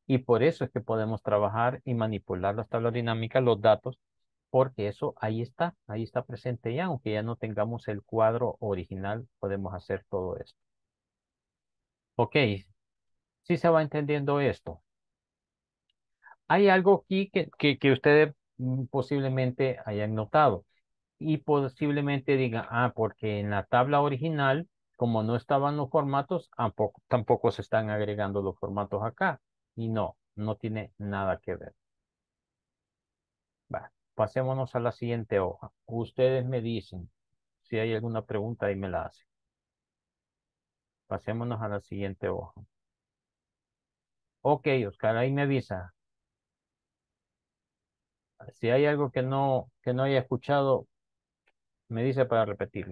Y por eso es que podemos trabajar y manipular las tablas dinámicas, los datos, porque eso ahí está, ahí está presente ya, aunque ya no tengamos el cuadro original, podemos hacer todo esto. Ok, sí se va entendiendo esto. Hay algo aquí que, que, que ustedes mm, posiblemente hayan notado y posiblemente digan, ah, porque en la tabla original, como no estaban los formatos, tampoco, tampoco se están agregando los formatos acá. Y no, no tiene nada que ver. Va, pasémonos a la siguiente hoja. Ustedes me dicen si hay alguna pregunta y me la hacen. Pasémonos a la siguiente hoja. Ok, Oscar, ahí me avisa. Si hay algo que no, que no haya escuchado, me dice para repetirlo.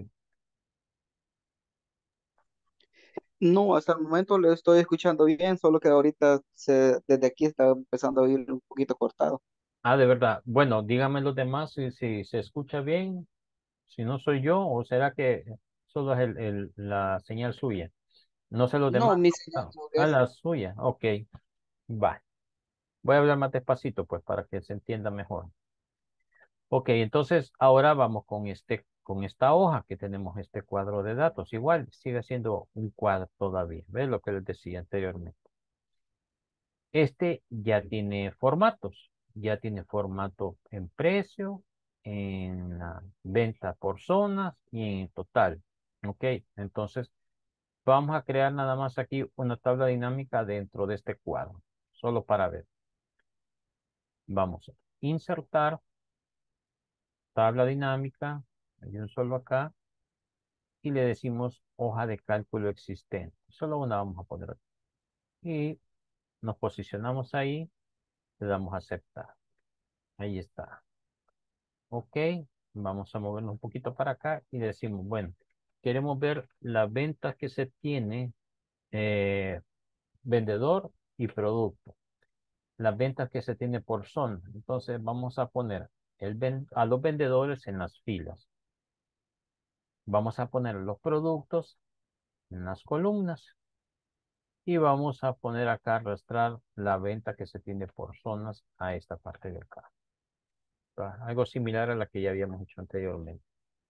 No, hasta el momento lo estoy escuchando bien, solo que ahorita se, desde aquí está empezando a oír un poquito cortado. Ah, de verdad. Bueno, díganme los demás si, si se escucha bien, si no soy yo, o será que solo es el, el- la señal suya. No sé los No, demás. mi señal Ah, no ah, es. la suya. Ok, va. Voy a hablar más despacito, pues, para que se entienda mejor. Ok, entonces ahora vamos con este, con esta hoja que tenemos este cuadro de datos. Igual sigue siendo un cuadro todavía. ¿Ves lo que les decía anteriormente? Este ya tiene formatos. Ya tiene formato en precio, en la venta por zonas y en total. Ok, entonces vamos a crear nada más aquí una tabla dinámica dentro de este cuadro. Solo para ver. Vamos a insertar tabla dinámica. Hay un solo acá. Y le decimos hoja de cálculo existente. Solo una vamos a poner aquí. Y nos posicionamos ahí. Le damos a aceptar. Ahí está. Ok, vamos a movernos un poquito para acá y decimos, bueno, queremos ver las ventas que se tiene eh, vendedor y producto. Las ventas que se tiene por zona. Entonces vamos a poner el ven- a los vendedores en las filas. Vamos a poner los productos en las columnas. Y vamos a poner acá arrastrar la venta que se tiene por zonas a esta parte de acá. Ah, algo similar a la que ya habíamos hecho anteriormente.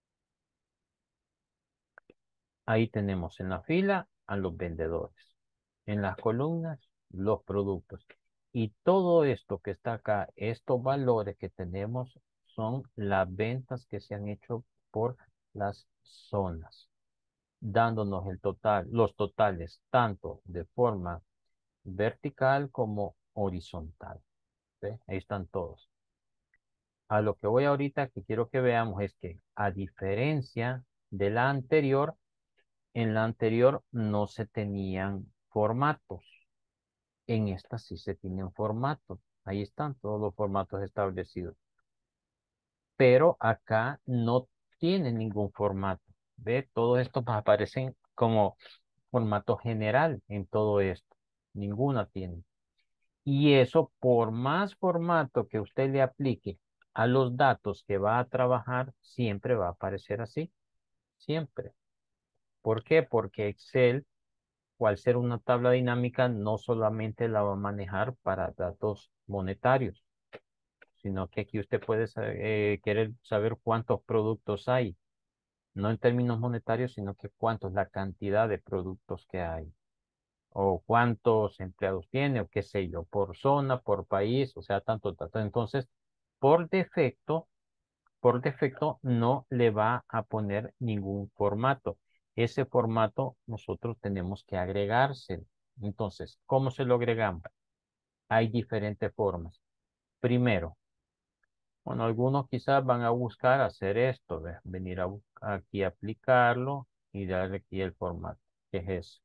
Ahí tenemos en la fila a los vendedores. En las columnas, los productos. Y todo esto que está acá, estos valores que tenemos son las ventas que se han hecho por las zonas, dándonos el total, los totales, tanto de forma vertical como horizontal. ¿Ve? Ahí están todos. A lo que voy ahorita que quiero que veamos es que a diferencia de la anterior, en la anterior no se tenían formatos. En esta sí se tienen formatos. Ahí están todos los formatos establecidos. Pero acá no tiene ningún formato. ¿Ve? Todos estos aparecen como formato general en todo esto. Ninguna tiene. Y eso, por más formato que usted le aplique a los datos que va a trabajar, siempre va a aparecer así. Siempre. ¿Por qué? Porque Excel, o al ser una tabla dinámica, no solamente la va a manejar para datos monetarios, sino que aquí usted puede sa- eh, querer saber cuántos productos hay. No en términos monetarios, sino que cuántos, la cantidad de productos que hay. O cuántos empleados tiene, o qué sé yo, por zona, por país, o sea, tanto, tanto. Entonces, por defecto, por defecto no le va a poner ningún formato. Ese formato nosotros tenemos que agregarse. Entonces, ¿cómo se lo agregamos? Hay diferentes formas. Primero, bueno, algunos quizás van a buscar hacer esto, ¿ve? Venir a bus- aquí a aplicarlo y darle aquí el formato, que es eso.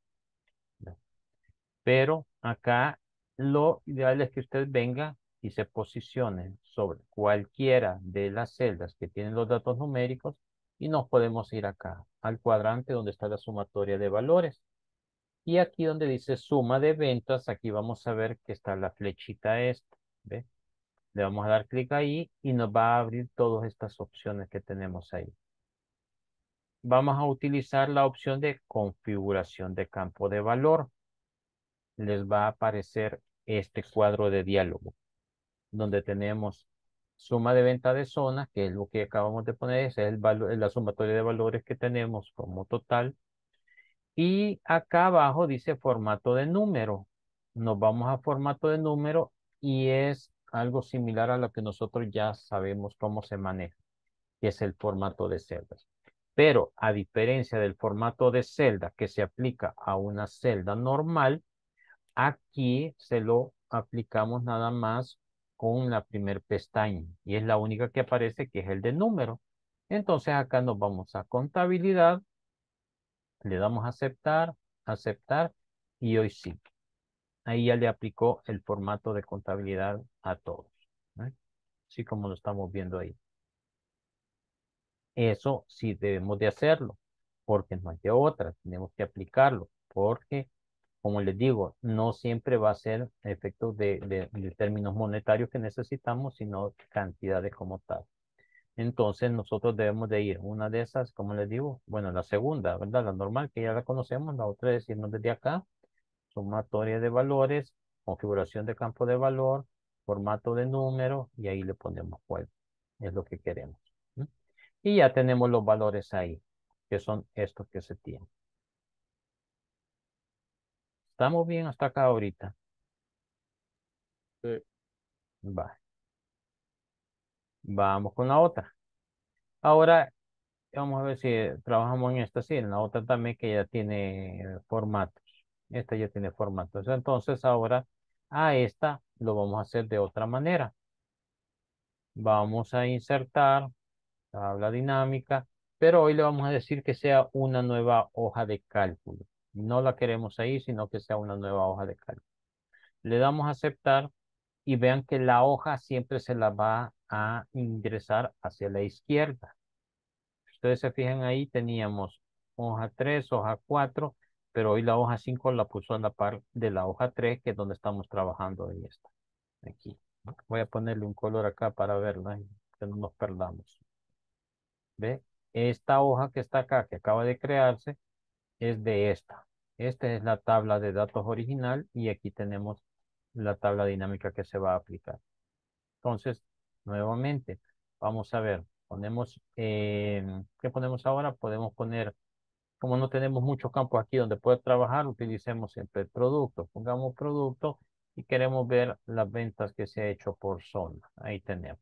Pero acá lo ideal es que usted venga y se posicione sobre cualquiera de las celdas que tienen los datos numéricos y nos podemos ir acá al cuadrante donde está la sumatoria de valores. Y aquí donde dice suma de ventas, aquí vamos a ver que está la flechita esta. ¿Ve? Le vamos a dar clic ahí y nos va a abrir todas estas opciones que tenemos ahí. Vamos a utilizar la opción de configuración de campo de valor. Les va a aparecer este cuadro de diálogo, donde tenemos suma de venta de zona, que es lo que acabamos de poner, ese es el valor, la sumatoria de valores que tenemos como total. Y acá abajo dice formato de número. Nos vamos a formato de número y es algo similar a lo que nosotros ya sabemos cómo se maneja, que es el formato de celdas. Pero a diferencia del formato de celda que se aplica a una celda normal, aquí se lo aplicamos nada más con la primer pestaña y es la única que aparece, que es el de número. Entonces acá nos vamos a contabilidad, le damos a aceptar, aceptar y hoy sí. Ahí ya le aplicó el formato de contabilidad a todos, ¿eh? Así como lo estamos viendo ahí. Eso sí debemos de hacerlo, porque no hay de otra, tenemos que aplicarlo, porque, como les digo, no siempre va a ser efectos de, de, de términos monetarios que necesitamos, sino cantidades como tal. Entonces nosotros debemos de ir, una de esas, como les digo, bueno, la segunda, ¿verdad? La normal, que ya la conocemos, la otra es irnos desde acá, sumatoria de valores, configuración de campo de valor, formato de número, y ahí le ponemos juego. Es lo que queremos. ¿Mm? Y ya tenemos los valores ahí, que son estos que se tienen. Estamos bien hasta acá ahorita. Sí. Va. Vamos con la otra. Ahora, vamos a ver si trabajamos en esta. Sí, en la otra también que ya tiene eh, formatos. Esta ya tiene formatos. Entonces, ahora a esta lo vamos a hacer de otra manera. Vamos a insertar tabla dinámica, pero hoy le vamos a decir que sea una nueva hoja de cálculo. No la queremos ahí, sino que sea una nueva hoja de cálculo. Le damos a aceptar y vean que la hoja siempre se la va a ingresar hacia la izquierda. Ustedes se fijan ahí, teníamos hoja tres, hoja cuatro, pero hoy la hoja cinco la puso a la par de la hoja tres, que es donde estamos trabajando en esta. Aquí. Voy a ponerle un color acá para verla, y que no nos perdamos. ¿Ve? Esta hoja que está acá, que acaba de crearse, es de esta. Esta es la tabla de datos original y aquí tenemos la tabla dinámica que se va a aplicar. Entonces, nuevamente, vamos a ver, ponemos, eh, ¿qué ponemos ahora? Podemos poner, como no tenemos muchos campos aquí donde poder trabajar, utilicemos siempre el producto. Pongamos producto y queremos ver las ventas que se ha hecho por zona. Ahí tenemos.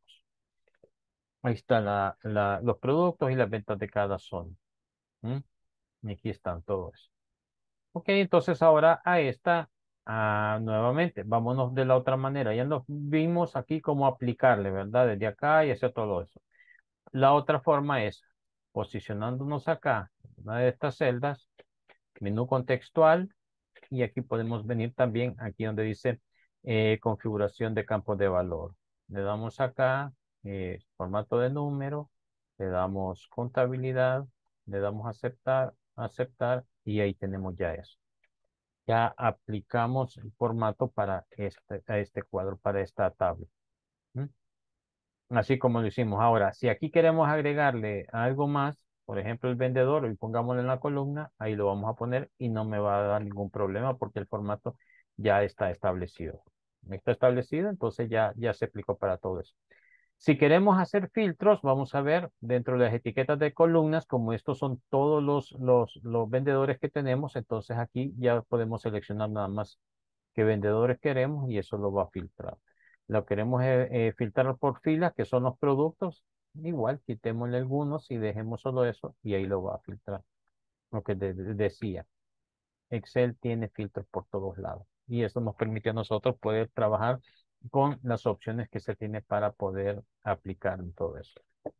Ahí están la, la- los productos y las ventas de cada zona. ¿Mm? Y aquí están todos. Ok, entonces ahora a esta, ah, nuevamente, vámonos de la otra manera. Ya nos vimos aquí cómo aplicarle, ¿verdad? Desde acá y hacer todo eso. La otra forma es posicionándonos acá, en una de estas celdas, menú contextual, y aquí podemos venir también aquí donde dice eh, configuración de campos de valor. Le damos acá eh, formato de número, le damos contabilidad, le damos aceptar, aceptar y ahí tenemos ya eso. Ya aplicamos el formato para este, a este cuadro, para esta tabla. ¿Mm? Así como lo hicimos. Ahora, si aquí queremos agregarle algo más, por ejemplo, el vendedor, y pongámoslo en la columna, ahí lo vamos a poner y no me va a dar ningún problema porque el formato ya está establecido. Está establecido, entonces ya, ya se aplicó para todo eso. Si queremos hacer filtros, vamos a ver dentro de las etiquetas de columnas, como estos son todos los, los, los vendedores que tenemos, entonces aquí ya podemos seleccionar nada más qué vendedores queremos y eso lo va a filtrar. Lo queremos eh, eh, filtrar por filas, que son los productos. Igual, quitémosle algunos y dejemos solo eso y ahí lo va a filtrar. Lo que de- de- decía, Excel tiene filtros por todos lados y eso nos permite a nosotros poder trabajar con las opciones que se tiene para poder aplicar en todo eso.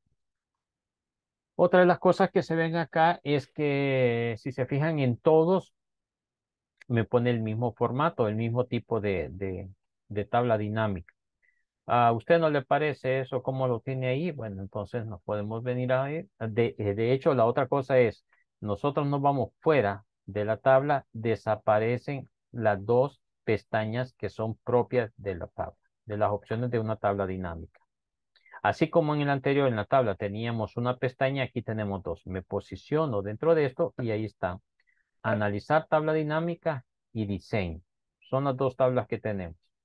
Otra de las cosas que se ven acá es que si se fijan en todos, me pone el mismo formato, el mismo tipo de, de, de tabla dinámica. ¿A usted no le parece eso como lo tiene ahí? Bueno, entonces nos podemos venir a ver. De, eh, de hecho, la otra cosa es, nosotros nos vamos fuera de la tabla, desaparecen las dos pestañas que son propias de la tabla, de las opciones de una tabla dinámica. Así como en el anterior, en la tabla teníamos una pestaña, aquí tenemos dos. Me posiciono dentro de esto y ahí está. Analizar tabla dinámica y diseño. Son las dos tablas que tenemos.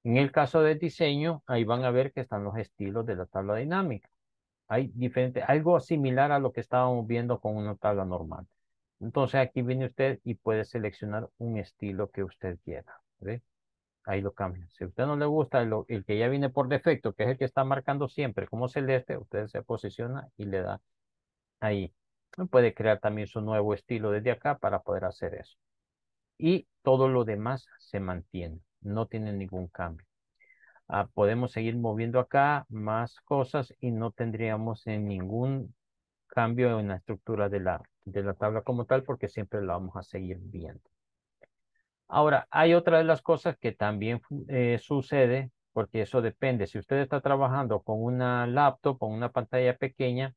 En el caso del diseño, ahí van a ver que están los estilos de la tabla dinámica. Hay diferente, algo similar a lo que estábamos viendo con una tabla normal. Entonces aquí viene usted y puede seleccionar un estilo que usted quiera. ¿Ve? Ahí lo cambia. Si a usted no le gusta el, el que ya viene por defecto, que es el que está marcando siempre como celeste, usted se posiciona y le da ahí. Puede crear también su nuevo estilo desde acá para poder hacer eso. Y todo lo demás se mantiene. No tiene ningún cambio. Ah, podemos seguir moviendo acá más cosas y no tendríamos en ningún cambio en la estructura de la, de la tabla como tal porque siempre la vamos a seguir viendo. Ahora, hay otra de las cosas que también eh, sucede, porque eso depende. Si usted está trabajando con una laptop, con una pantalla pequeña,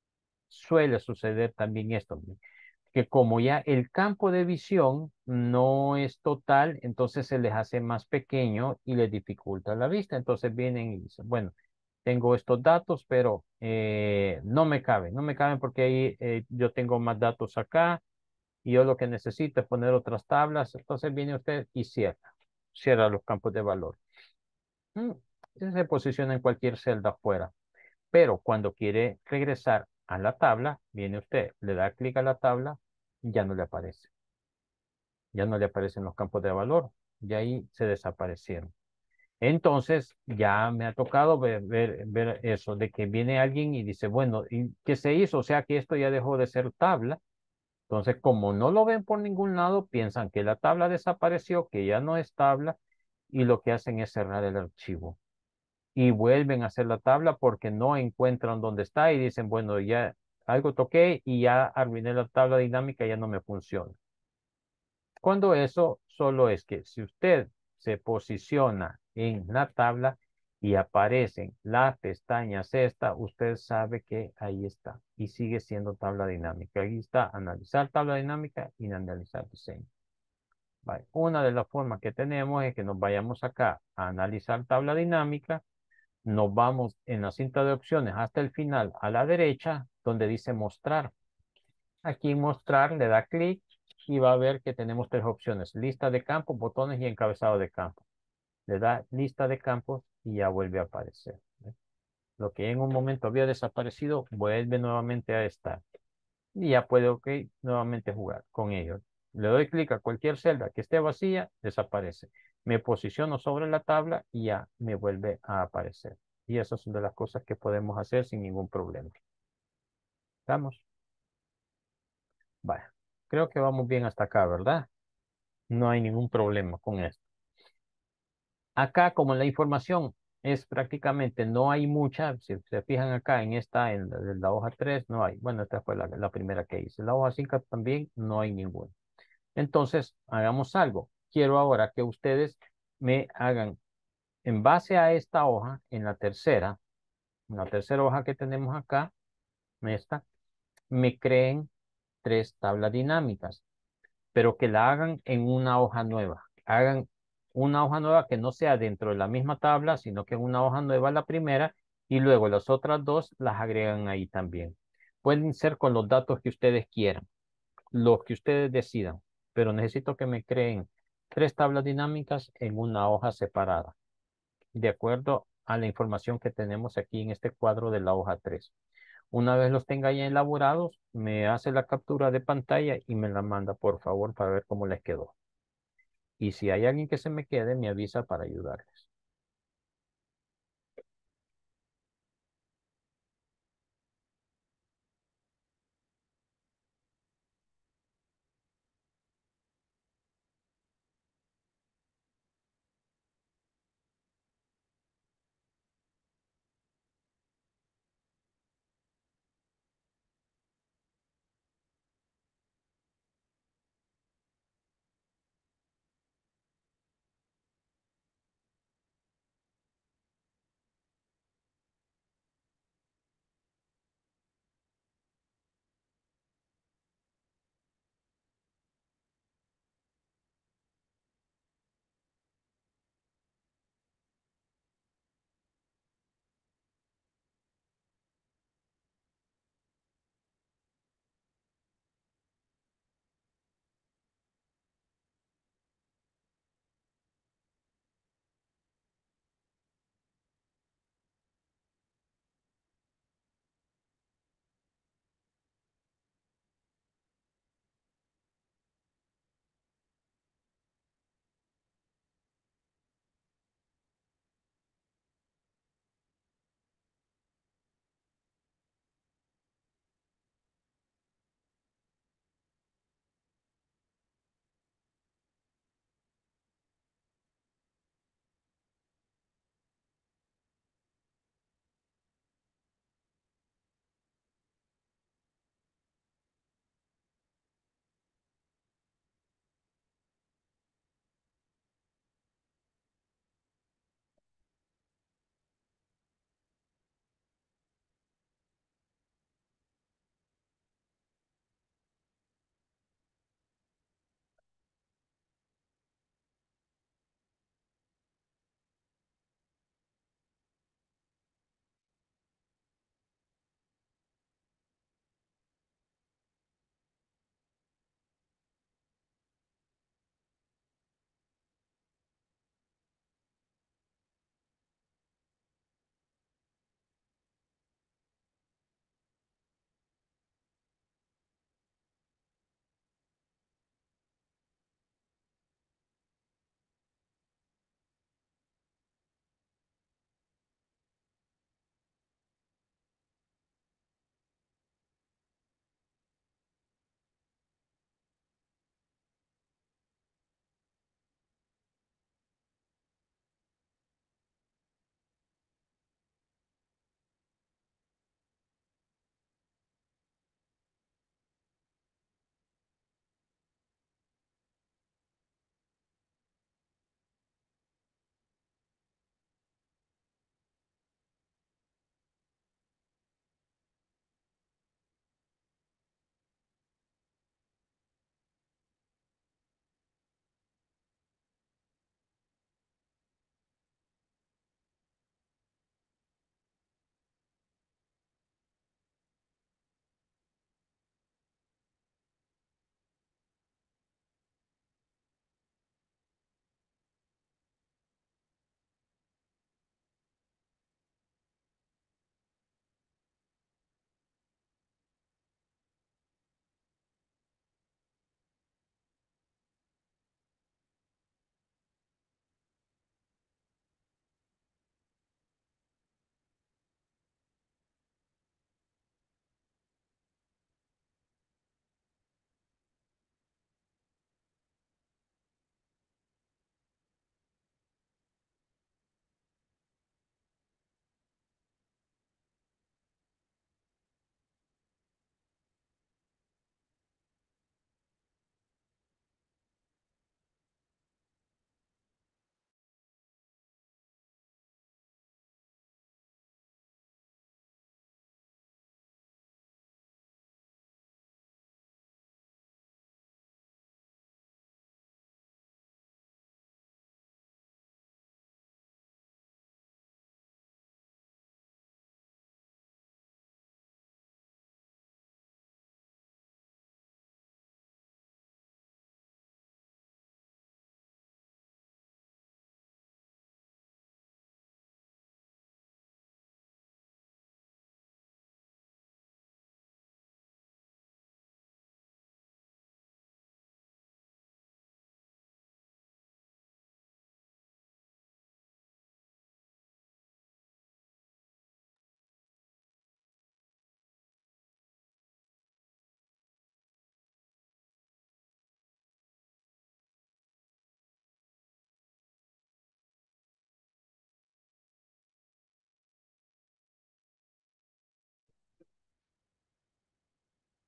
suele suceder también esto, que como ya el campo de visión no es total, entonces se les hace más pequeño y les dificulta la vista. Entonces vienen y dicen, bueno, tengo estos datos, pero eh, no me caben, no me caben porque ahí eh, yo tengo más datos acá y yo lo que necesito es poner otras tablas. Entonces viene usted y cierra, cierra los campos de valor. Mm, Se posiciona en cualquier celda afuera. Pero cuando quiere regresar a la tabla, viene usted, le da clic a la tabla, ya no le aparece. Ya no le aparecen los campos de valor. Y ahí se desaparecieron. Entonces, ya me ha tocado ver, ver, ver eso, de que viene alguien y dice, bueno, ¿y qué se hizo? O sea que esto ya dejó de ser tabla. Entonces, como no lo ven por ningún lado, piensan que la tabla desapareció, que ya no es tabla, y lo que hacen es cerrar el archivo. Y vuelven a hacer la tabla porque no encuentran dónde está y dicen, bueno, ya algo toqué y ya arruiné la tabla dinámica, ya no me funciona. Cuando eso solo es que si usted se posiciona en la tabla y aparecen las pestañas esta, usted sabe que ahí está y sigue siendo tabla dinámica. Ahí está analizar tabla dinámica y analizar diseño. Vale. Una de las formas que tenemos es que nos vayamos acá a analizar tabla dinámica, nos vamos en la cinta de opciones hasta el final a la derecha donde dice mostrar. Aquí mostrar le da clic y va a ver que tenemos tres opciones, lista de campos, botones y encabezado de campo. Le da lista de campos y ya vuelve a aparecer. ¿Ve? Lo que en un momento había desaparecido vuelve nuevamente a estar. Y ya puede, ok, nuevamente jugar con ellos. Le doy clic a cualquier celda que esté vacía, desaparece. Me posiciono sobre la tabla y ya me vuelve a aparecer. Y esas son de las cosas que podemos hacer sin ningún problema. ¿Estamos? Vale. Creo que vamos bien hasta acá, ¿verdad? No hay ningún problema con esto. Acá, como la información es prácticamente, no hay mucha, si se fijan acá en esta, en la, en la hoja tres, no hay. Bueno, esta fue la, la primera que hice. La hoja cinco también no hay ninguna. Entonces, hagamos algo. Quiero ahora que ustedes me hagan, en base a esta hoja, en la tercera, en la tercera hoja que tenemos acá, esta, me creen tres tablas dinámicas, pero que la hagan en una hoja nueva. Hagan una hoja nueva que no sea dentro de la misma tabla, sino que en una hoja nueva la primera y luego las otras dos las agregan ahí también. Pueden ser con los datos que ustedes quieran, los que ustedes decidan, pero necesito que me creen tres tablas dinámicas en una hoja separada, de acuerdo a la información que tenemos aquí en este cuadro de la hoja tres. Una vez los tenga ya elaborados, me hace la captura de pantalla y me la manda, por favor, para ver cómo les quedó. Y si hay alguien que se me quede, me avisa para ayudarles.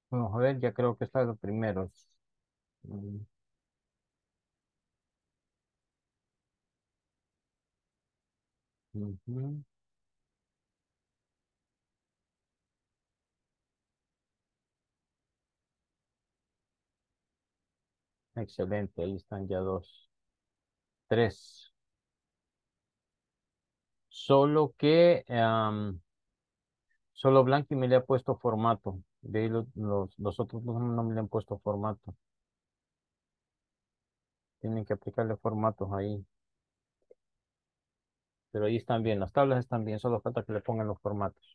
Vamos a ver, ya creo que está lo primero. Mm, ujú. Excelente, ahí están ya dos. Tres. Solo que am, solo Blanqui me le ha puesto formato. De ahí lo- los, los otros dos no me le han puesto formato. Tienen que aplicarle formatos ahí. Pero ahí están bien, las tablas están bien, solo falta que le pongan los formatos.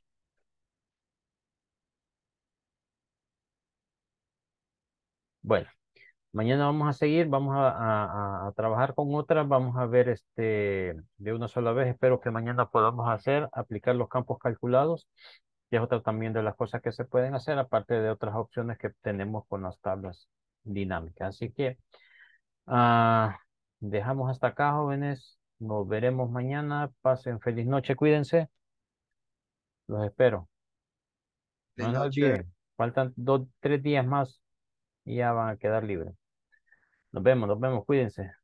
Bueno, mañana vamos a seguir, vamos a, a- a- a trabajar con otras, vamos a ver este de una sola vez. Espero que mañana podamos hacer, aplicar los campos calculados, que es otra también de las cosas que se pueden hacer, aparte de otras opciones que tenemos con las tablas dinámicas. Así que ah, dejamos hasta acá, jóvenes. Nos veremos mañana. Pasen feliz noche, cuídense. Los espero. De No se noche. olviden, faltan dos, tres días más y ya van a quedar libres. Nos vemos, nos vemos, cuídense.